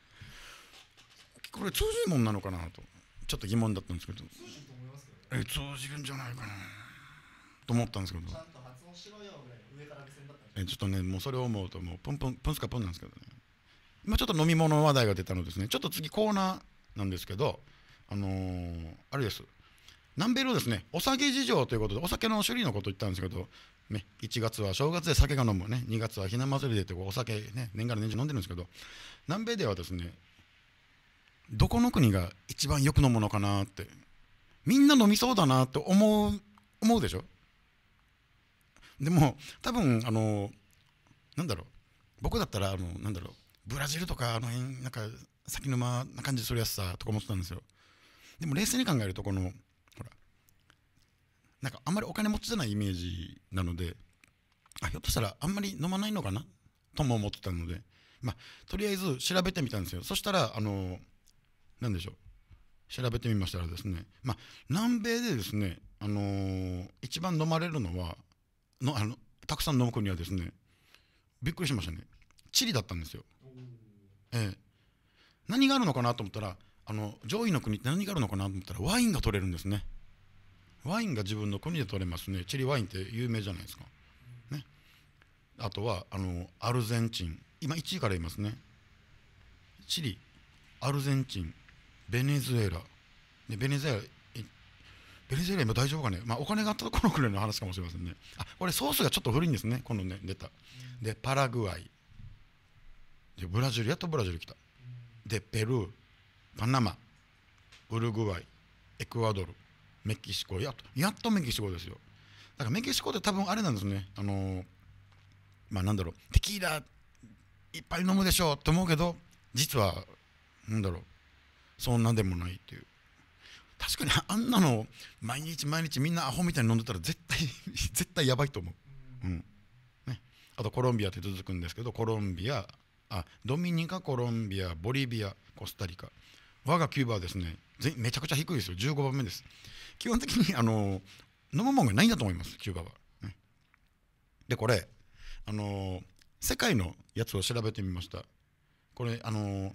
これ通じるもんなのかなとちょっと疑問だったんですけど、 通じると思いますけどね。 え通じるんじゃないかなと思ったんですけど、 ちゃんと発音しろよぐらい上から目線だったんでえちょっとねもうそれを思うともうプンプンプンスカプンなんですけどね。今ちょっと飲み物の話題が出たのですね。ちょっと次コーナーなんですけど、あのー、あれです、南米のですねお酒事情ということでお酒の種類のことを言ったんですけど、ね、いちがつは正月で酒が飲む、ね、にがつはひな祭りでってお酒、ね、年がら年中飲んでるんですけど、南米ではですねどこの国が一番よく飲むのかなって、みんな飲みそうだなって思う思うでしょ。でも多分あのなんだろう、僕だったらあのなんだろうブラジルとかあの辺なんか先沼な感じするやつさとか思ってたんですよ。でも冷静に考えるとこのほらなんかあんまりお金持ちじゃないイメージなので、あひょっとしたらあんまり飲まないのかなとも思ってたので、まあとりあえず調べてみたんですよ。そしたらあのなんでしょう、調べてみましたらですね、まあ南米でですねあのー、一番飲まれるのはのあのたくさん飲む国はですね、びっくりしましたね、チリだったんですよ。ええ、何があるのかなと思ったら、あの上位の国って何があるのかなと思ったらワインが取れるんですね。ワインが自分の国で取れますね。チリワインって有名じゃないですか、ね、あとはあのアルゼンチン、今いちいから言いますね。チリ、アルゼンチン、ベネズエラでベネズエラベネズエラ今大丈夫かね、まあ、お金があったところくらいの話かもしれませんね。あこれソースがちょっと古いんですね、このね出たでパラグアイでブラジル、やっとブラジル来たでペルー、パナマ、ウルグアイ、エクアドル、メキシコ、やっとやっとメキシコですよ。だからメキシコって多分あれなんですね、あのー、まあなんだろうテキーラいっぱい飲むでしょうって思うけど、実はなんだろうそんなでもないっていう。確かにあんなの毎日毎日みんなアホみたいに飲んでたら絶対絶対やばいと思う、うんね、あとコロンビアって続くんですけど、コロンビア、あドミニカ、コロンビア、ボリビア、コスタリカ、我がキューバはですねめちゃくちゃ低いですよ、じゅうごばんめです。基本的にあの飲むもんがないんだと思います、キューバは、ね、でこれあの世界のやつを調べてみました。これあの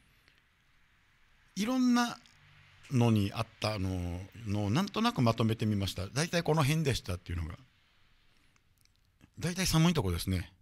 いろんなのにあったののなんとなくまとめてみました。大体この辺でしたっていうのが、大体寒いとこですね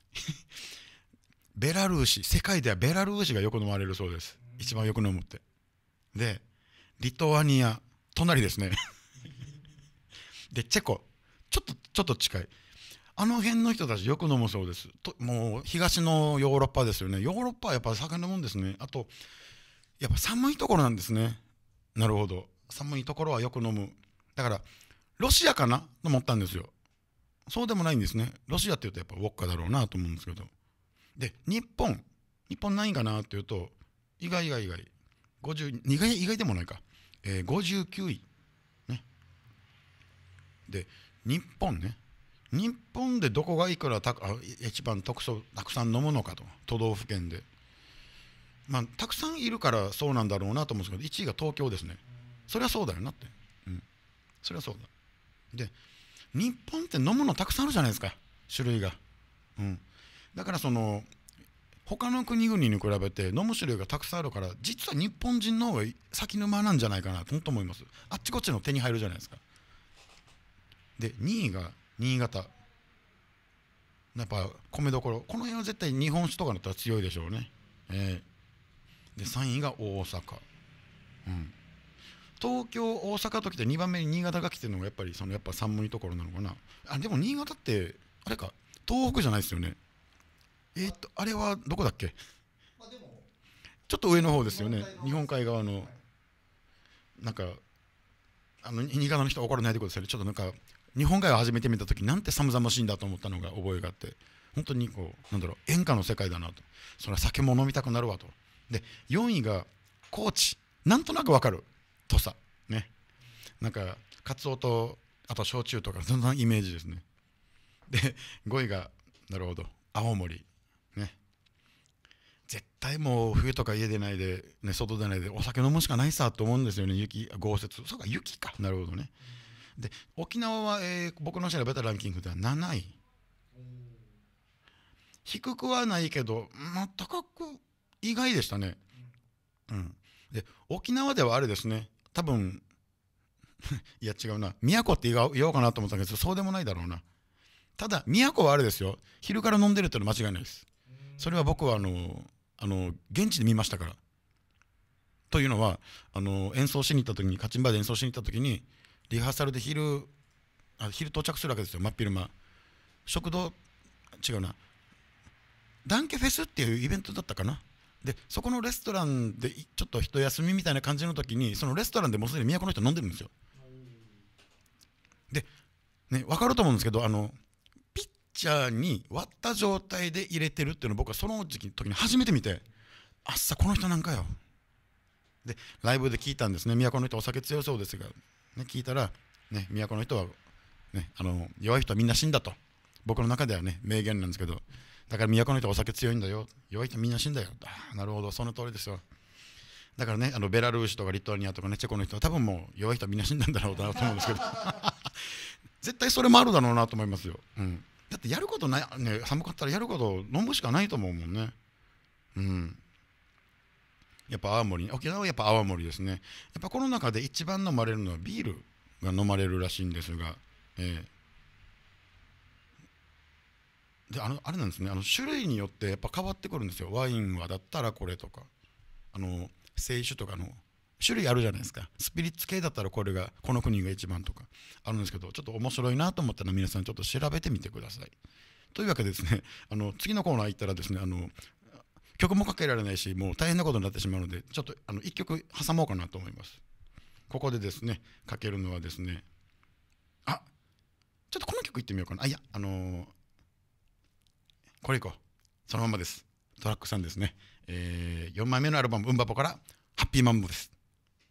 ベラルーシ、世界ではベラルーシがよく飲まれるそうです、一番よく飲むって。でリトアニア隣ですねでチェコ、ちょっとちょっと近い、あの辺の人たちよく飲むそうですと。もう東のヨーロッパですよね。ヨーロッパはやっぱり酒飲むんですね。あとやっぱ寒いところなんですね。なるほど、寒いところはよく飲む。だからロシアかなと思ったんですよ。そうでもないんですね。ロシアっていうとやっぱウォッカだろうなと思うんですけど、で日本日本何位かなっていうと意外意外意外ごじゅう意外意外でもないか、えー、ごじゅうきゅういね。で日本ね、日本でどこがいくらたあ一番たくさん飲むのかと、都道府県でまあ、たくさんいるからそうなんだろうなと思うんですけど、いちいが東京ですね。それはそうだよなって、うん、それはそうだ。で日本って飲むのたくさんあるじゃないですか、種類が、うん、だからその他の国々に比べて飲む種類がたくさんあるから、実は日本人の方が先沼なんじゃないかなと思います。あっちこっちの手に入るじゃないですか。でにいが新潟、やっぱ米どころ、この辺は絶対日本酒とかだったら強いでしょうね、えーでさんいが大阪、うん、東京大阪ときてにばんめに新潟が来てるのがやっぱりそのやっぱ寒いところなのかな。あでも新潟ってあれか東北じゃないですよね。えー、っとあれはどこだっけ、 まあ、でもちょっと上の方ですよね、日本海側の、はい、なんかあの新潟の人は怒らないでください。ちょっとなんか日本海を初めて見たときなんて寒々しいんだと思ったのが覚えがあって、本当にこうなんだろう演歌の世界だなと、それは酒も飲みたくなるわと。でよんいが高知、なんとなくわかる土佐ね、なんかカツオとあと焼酎とかそんなイメージですね。でごいがなるほど青森ね、絶対もう冬とか家出ないで、ね、外出ないでお酒飲むしかないさと思うんですよね。雪豪雪、そうか雪か、なるほどね。で沖縄は、えー、僕の調べたランキングではなない、 低くはないけど、まあ、高く意外でしたね。うん、で沖縄ではあれですね、多分いや違うな、宮古って言おうかなと思ったけどそうでもないだろうな。ただ宮古はあれですよ、昼から飲んでるってのは間違いないです。それは僕はあのあの現地で見ましたから。というのはあの演奏しに行った時に、カチンバで演奏しに行った時にリハーサルで昼あ昼到着するわけですよ、真っ昼間。食堂違うな、ダンケフェスっていうイベントだったかな。でそこのレストランでちょっと一休みみたいな感じの時に、そのレストランでもうすでに都の人飲んでるんですよ。で、ね、分かると思うんですけど、あのピッチャーに割った状態で入れてるっていうのを僕はその時期時に初めて見て、あっさこの人なんかよ。でライブで聞いたんですね、都の人お酒強そうですが、ね、聞いたら、ね、都の人は、ね、あの弱い人はみんな死んだと、僕の中ではね名言なんですけど、だから都の人はお酒強いんだよ、弱い人みんな死んだよ。あ、なるほど、その通りですよ。だからね、あのベラルーシとかリトアニアとかね、チェコの人は多分もう弱い人はみんな死んだんだろうなと思うんですけど絶対それもあるだろうなと思いますよ、うん、だってやることない、ね、寒かったらやること飲むしかないと思うもんね。うん、やっぱ青森、沖縄はやっぱ青森ですね。やっぱこの中で一番飲まれるのはビールが飲まれるらしいんですが、えー、であのあれなんですね、あの種類によってやっぱ変わってくるんですよ。ワインはだったらこれとか、あの清酒とかの種類あるじゃないですか。スピリッツ系だったらこれがこの国が一番とかあるんですけど、ちょっと面白いなと思ったら皆さんちょっと調べてみてください。というわけでですね、あの次のコーナー行ったらですね、あの曲もかけられないし、もう大変なことになってしまうので、ちょっとあのいっきょく挟もうかなと思います。ここでですね、かけるのはですね、あ、ちょっとこの曲いってみようかな。あ、いや、あのー、これいこう。そのままです。トラックさんですね。えー、よんまいめのアルバム、ウンバポからハッピーマンボです。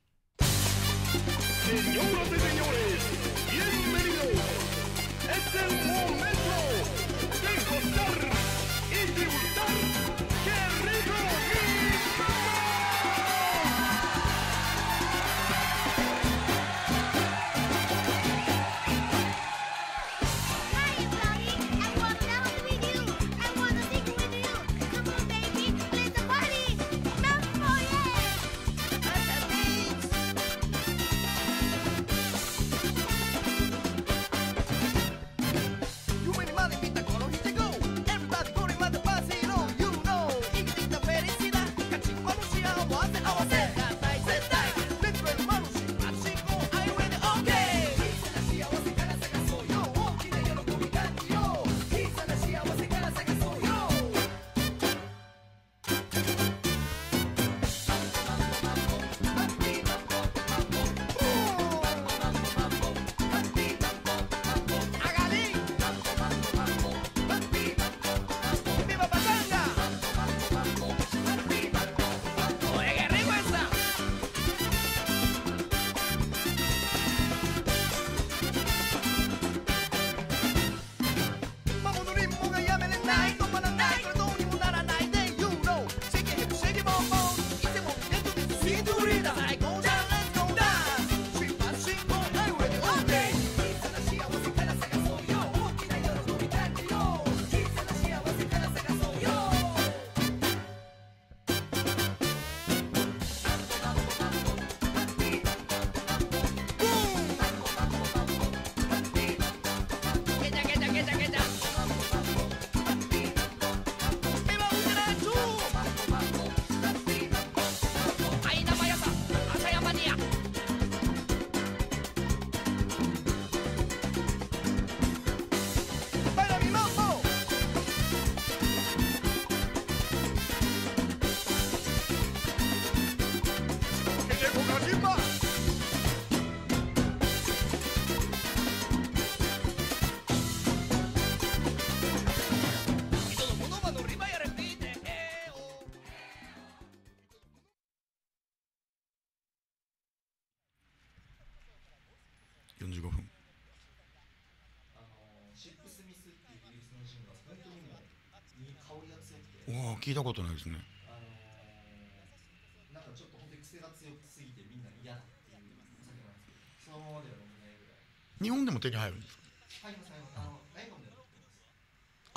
よんじゅうごふん。 あのシップスミスっていうイギリスの人が本当にもういい香りが強くて、 おお、聞いたことないですね。 あのー、なんかちょっと本当に癖が強すぎてみんな嫌だっていうお酒なんですけど、そのままでは飲めないぐらい。 日本でも手に入るんですか？ 入ります、入ります。あのライノンで売ってます。 あ、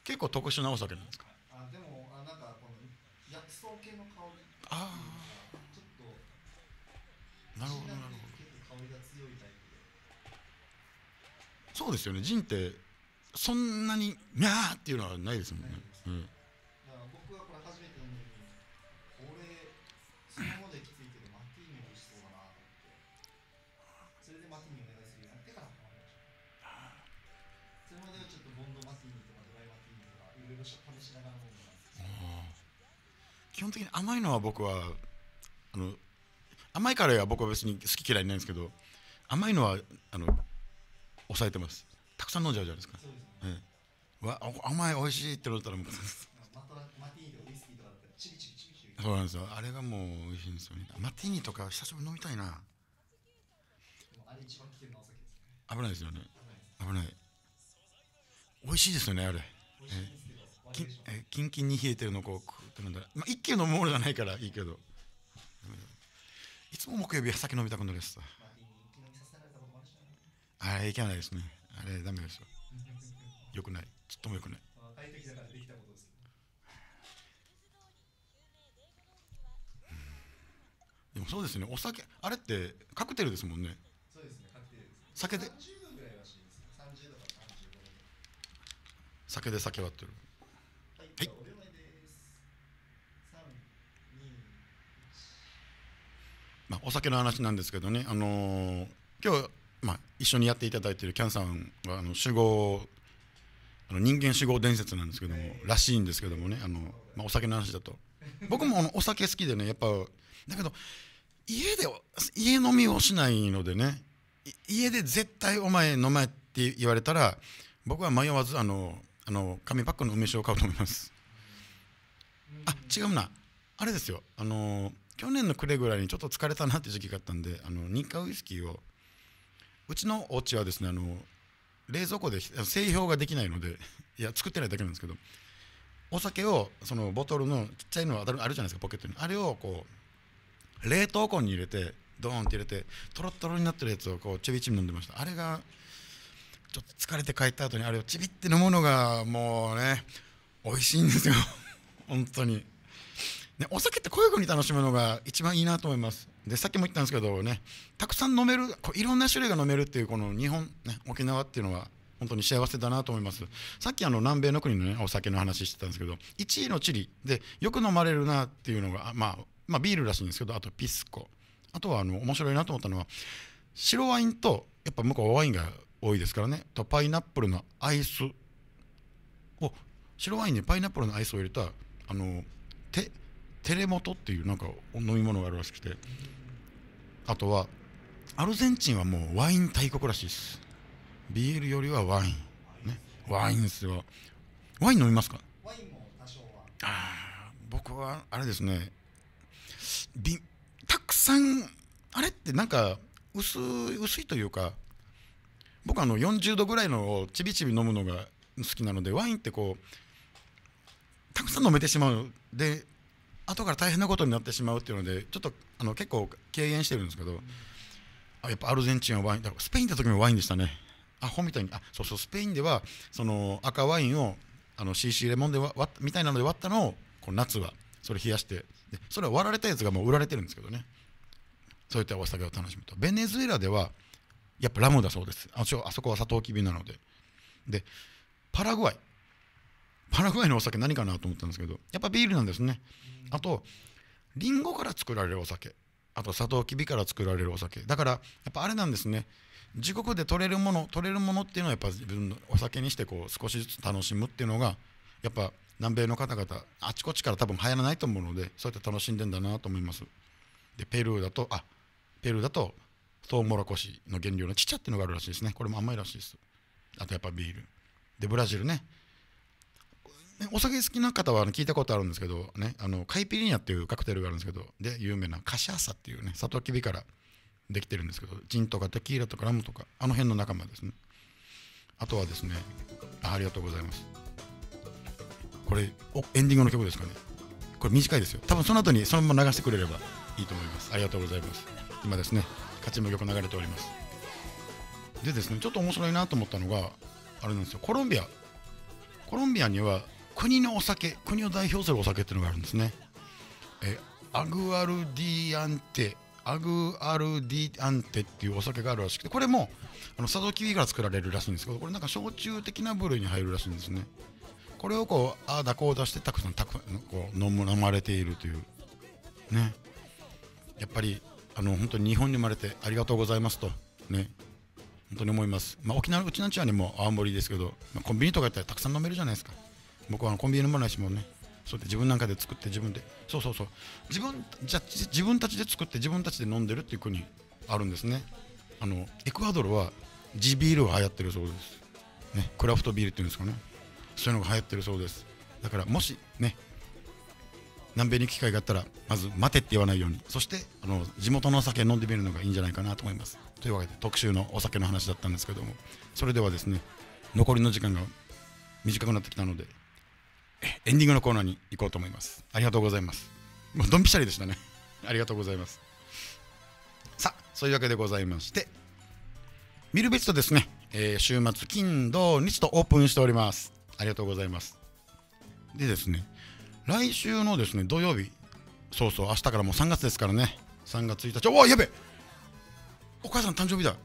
結構特殊なお酒なんですか？ あでもあなんかこの薬草系の香りあちょっとあ、なるほどなるほど。 結構香りが強いタイプでそうですよね。ジンってそんなにミャーっていうのはないですもんね。うん。 だから僕はこれ初めて飲んでるのにこれそのままできついけどマティーニ美味しそうだなと思ってそれでマティーニお願いするようになってからハマりましたそれまではちょっとボンドマティーニとかドライマティーニとかいろいろ試しながら飲んでます基本的に甘いのは僕はあの甘いカレーは僕は別に好き嫌いないんですけど、甘いのはあの抑えてます。たくさん飲んじゃうじゃないですか。 そうですね、 ええ、わ甘い美味しいって思ったらもうマトラマティーニとかウイスキーとかだったらチビチビチビチビそうなんですよ。あれがもう美味しいんですよね。マティーニとか久しぶりに飲みたいな。 でもあれ一番危険なお酒ですね危ないですよね。 危ないです危ない。美味しいですよねあれ。 美味しいんですけど割きれてしまうえキンキンに冷えてるのをこうクーッと飲んだら、まあ、一気に飲むものじゃないからいいけど、いつも木曜日は酒飲みたくなるやつさ。 マティーニ一気飲みさせられたこともあるしなあれいけないですね。あれダメですよ。よくない。ちょっともよくない。 若い時だからできたことですけどでもそうですね。お酒あれってカクテルですもんね。 そうですね、カクテルですね酒でさんじゅうどぐらいらしいですねさんじゅうどからさんじゅうごど酒で酒割ってる。 はい、 はいじゃあお料理ですさん、に、いちまあ、お酒の話なんですけどね、あのー今日、まあ、一緒にやっていただいているキャンさんはあの酒豪あの人間酒豪伝説なんですけども、らしいんですけどもね、あの、まあ、お酒の話だと僕もあのお酒好きでね、やっぱだけど家で家飲みをしないのでね、い家で絶対お前飲まえって言われたら僕は迷わずあのあの紙パックの梅酒を買うと思います。あ、違うな、あれですよ、あの去年の暮れぐらいにちょっと疲れたなって時期があったんで、あの日課ウイスキーを、うちのお家はですね、あの冷蔵庫で製氷ができないので、いや作ってないだけなんですけど、お酒をそのボトルのちっちゃいのあるじゃないですか、ポケットに、あれをこう冷凍庫に入れてドーンって入れてトロットロになってるやつをこうちびちび飲んでました。あれがちょっと疲れて帰った後にあれをちびって飲むのがもうね美味しいんですよ本当にね。お酒ってこういう風に楽しむのが一番いいなと思います。でさっきも言ったんですけどね、たくさん飲める、こういろんな種類が飲めるっていうこの日本、ね、沖縄っていうのは本当に幸せだなと思います。さっきあの南米の国の、ね、お酒の話してたんですけど、いちいのチリでよく飲まれるなっていうのが、まあ、まあビールらしいんですけど、あとピスコ、あとはあの面白いなと思ったのは白ワインと、やっぱ向こうはワインが多いですからね、とパイナップルのアイスを、白ワインにパイナップルのアイスを入れたあのテテレモトっていうなんか飲み物があるらしくて、あとはアルゼンチンはもうワイン大国らしいです。ビールよりはワイン、ね、ワインですよ。ワイン飲みますか？ ワインも多少はあ、僕はあれですね、びたくさんあれってなんか薄い薄いというか、僕あのよんじゅうどぐらいのをちびちび飲むのが好きなので、ワインってこうたくさん飲めてしまうで後から大変なことになってしまうっていうので、ちょっとあの結構敬遠してるんですけど、あやっぱアルゼンチンはワインだから、スペイン行った時もワインでしたね。アホみたいに、あそうそう、スペインではその赤ワインをあの シーシー レモンで割みたいなので割ったのをこう夏はそれ冷やして、でそれは割られたやつがもう売られてるんですけどね、そういったお酒を楽しむと。ベネズエラではやっぱラムだそうです。ああそこはサトウキビなので。でパラグアイパラグアイのお酒何かなと思ったんですけど、やっぱビールなんですね。あとリンゴから作られるお酒、あとサトウキビから作られるお酒だから、やっぱあれなんですね、自国で取れるもの取れるものっていうのはやっぱ自分のお酒にしてこう少しずつ楽しむっていうのが、やっぱ南米の方々あちこちから多分流行らないと思うので、そうやって楽しんでんだなと思います。でペルーだとあペルーだとトウモロコシの原料のチチャっていうのがあるらしいですね。これも甘いらしいです。あとやっぱビールでブラジルね、お酒好きな方は聞いたことあるんですけどね、あのカイピリーニャっていうカクテルがあるんですけど、で有名なカシャーサっていうね、サトウキビからできてるんですけど、ジンとかテキーラとかラムとかあの辺の仲間ですね。あとはですね、 あ, ありがとうございます。これおエンディングの曲ですかね。これ短いですよ。多分その後にそのまま流してくれればいいと思います。ありがとうございます。今ですね、勝ちの曲流れております。でですね、ちょっと面白いなと思ったのがあれなんですよ、コロンビアコロンビアには国のお酒、国を代表するお酒っていうのがあるんですね。えアグアルディアンテアグアルディアンテっていうお酒があるらしくて、これもあのサトウキビから作られるらしいんですけど、これなんか焼酎的な部類に入るらしいんですね。これをこうああだこう出してたくさんたくこう飲む飲まれているというね。やっぱりあの本当に日本に生まれてありがとうございますとね、本当に思います。まあ、沖縄うちなんちはねもう青森ですけど、まあ、コンビニとかやったらたくさん飲めるじゃないですか。僕はあのコンビニ飲まないしもね、そうやって自分なんかで作って自分でそうそうそう自分じゃ自分たちで作って自分たちで飲んでるっていう国あるんですね。あのエクアドルは地ビールが流行ってるそうです、ね、クラフトビールっていうんですかね、そういうのが流行ってるそうです。だからもしね南米に行く機会があったらまず待てって言わないように、そしてあの地元のお酒飲んでみるのがいいんじゃないかなと思います。というわけで特集のお酒の話だったんですけども、それではですね残りの時間が短くなってきたのでエンディングのコーナーに行こうと思います。ありがとうございます。もうドンピシャリでしたねありがとうございます。さあそういうわけでございまして、ミルベストですね、えー、週末金土日とオープンしております。ありがとうございます。でですね来週のですね土曜日、そうそう明日からもうさんがつですからね、さんがつついたち、おおやべえお母さん誕生日だ。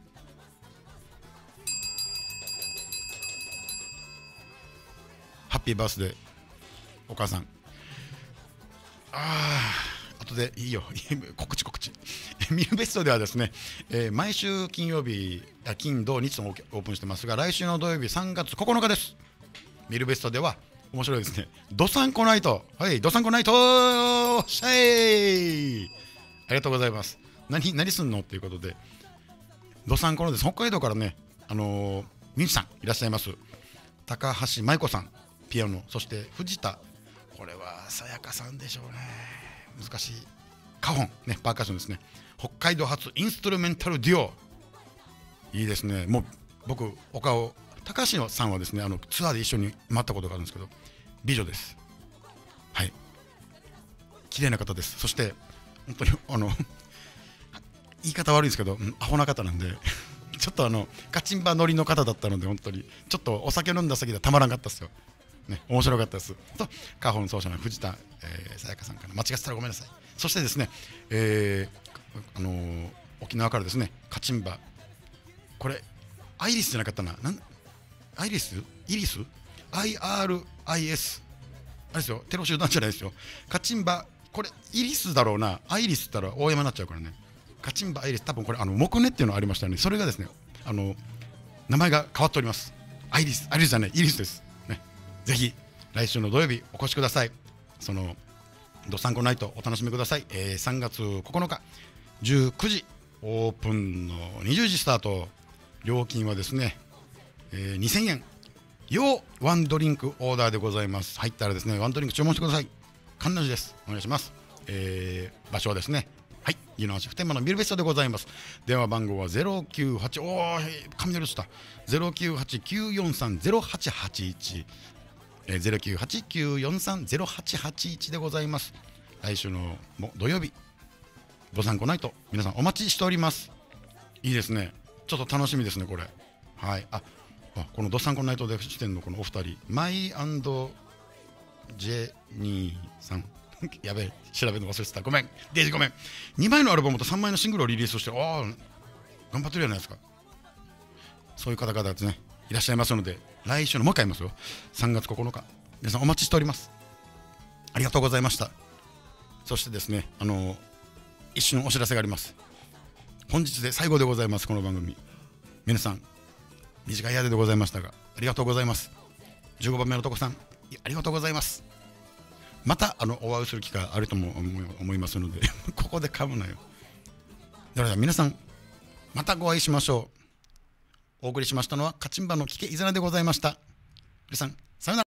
ハッピーバースデーお母さん。ああ後でいいよ告知告知ミルベストではですね、えー、毎週金曜日金土日とオープンしてますが、来週の土曜日さんがつここのかです。ミルベストでは面白いですね、ドサンコナイト、はいドサンコナイトシェイありがとうございます。何何すんのっていうことで、ドサンコのです、北海道からねあのー、ミュージシャンいらっしゃいます高橋舞子さんピアノ、そして藤田、これはさやかさんでしょうね、難しいカホンねパーカッションですね。北海道発インストゥルメンタルデュオ、いいですね。もう僕お顔高橋さんはですねあのツアーで一緒に回ったことがあるんですけど美女です。はい綺麗な方です。そして本当にあの言い方悪いですけど、うん、アホな方なんでちょっとあのガチンバ乗りの方だったので、本当にちょっとお酒飲んだ先ではたまらんかったですよ、ね、面白かったです。とカホン奏者の藤田さやかさんから間違ってたらごめんなさい。そしてですね、えーあのー、沖縄からですねカチンバ、これアイリスじゃなかったな、なんアイリスイリス アイアールアイエス あれですよ、テロ集団じゃないですよ。カチンバ、これイリスだろうな、アイリスって言ったら大山になっちゃうからね。カチンバアイリス、多分これあの木根っていうのがありましたよね。それがですねあの名前が変わっております。アイリスアイリスじゃないイリスです、ね、ぜひ来週の土曜日お越しください。そのドサンコナイトお楽しみください。えー、さんがつここのかじゅうくじオープンのにじゅうじスタート、料金はですね、えー、にせんえん、要ワンドリンクオーダーでございます。入ったらですねワンドリンク注文してください。神奈です、お願いします。えー、場所はですねはい湯の橋普天間のビルベストでございます。電話番号はゼロきゅうはち、おー雷した ゼロきゅうはちきゅうよんさんゼロはちはちいち、えー、ゼロきゅうはちきゅうよんさんゼロはちはちいちでございます。来週の土曜日ご参考ないと皆さんお待ちしております。いいですね、ちょっと楽しみですねこれ。はい、ああこのドサンコナイトで出演のこのお二人、マイ&ジェニーさんやべえ調べるの忘れてた、ごめんデイジーごめん。にまいのアルバムとさんまいのシングルをリリースして、ああ頑張ってるじゃないですか。そういう方々ですねいらっしゃいますので、来週のもう一回言いますよ、さんがつここのか皆さんお待ちしております。ありがとうございました。そしてですねあの一瞬お知らせがあります。本日で最後でございます。この番組皆さん短い間でございましたがありがとうございます。じゅうごばんめのとこさんありがとうございます。またあのお会いする機会あるとも思いますのでここで噛むなよ。では皆さんまたご会いしましょう。お送りしましたのはカチンバのキケイザナでございました。皆さんさよなら。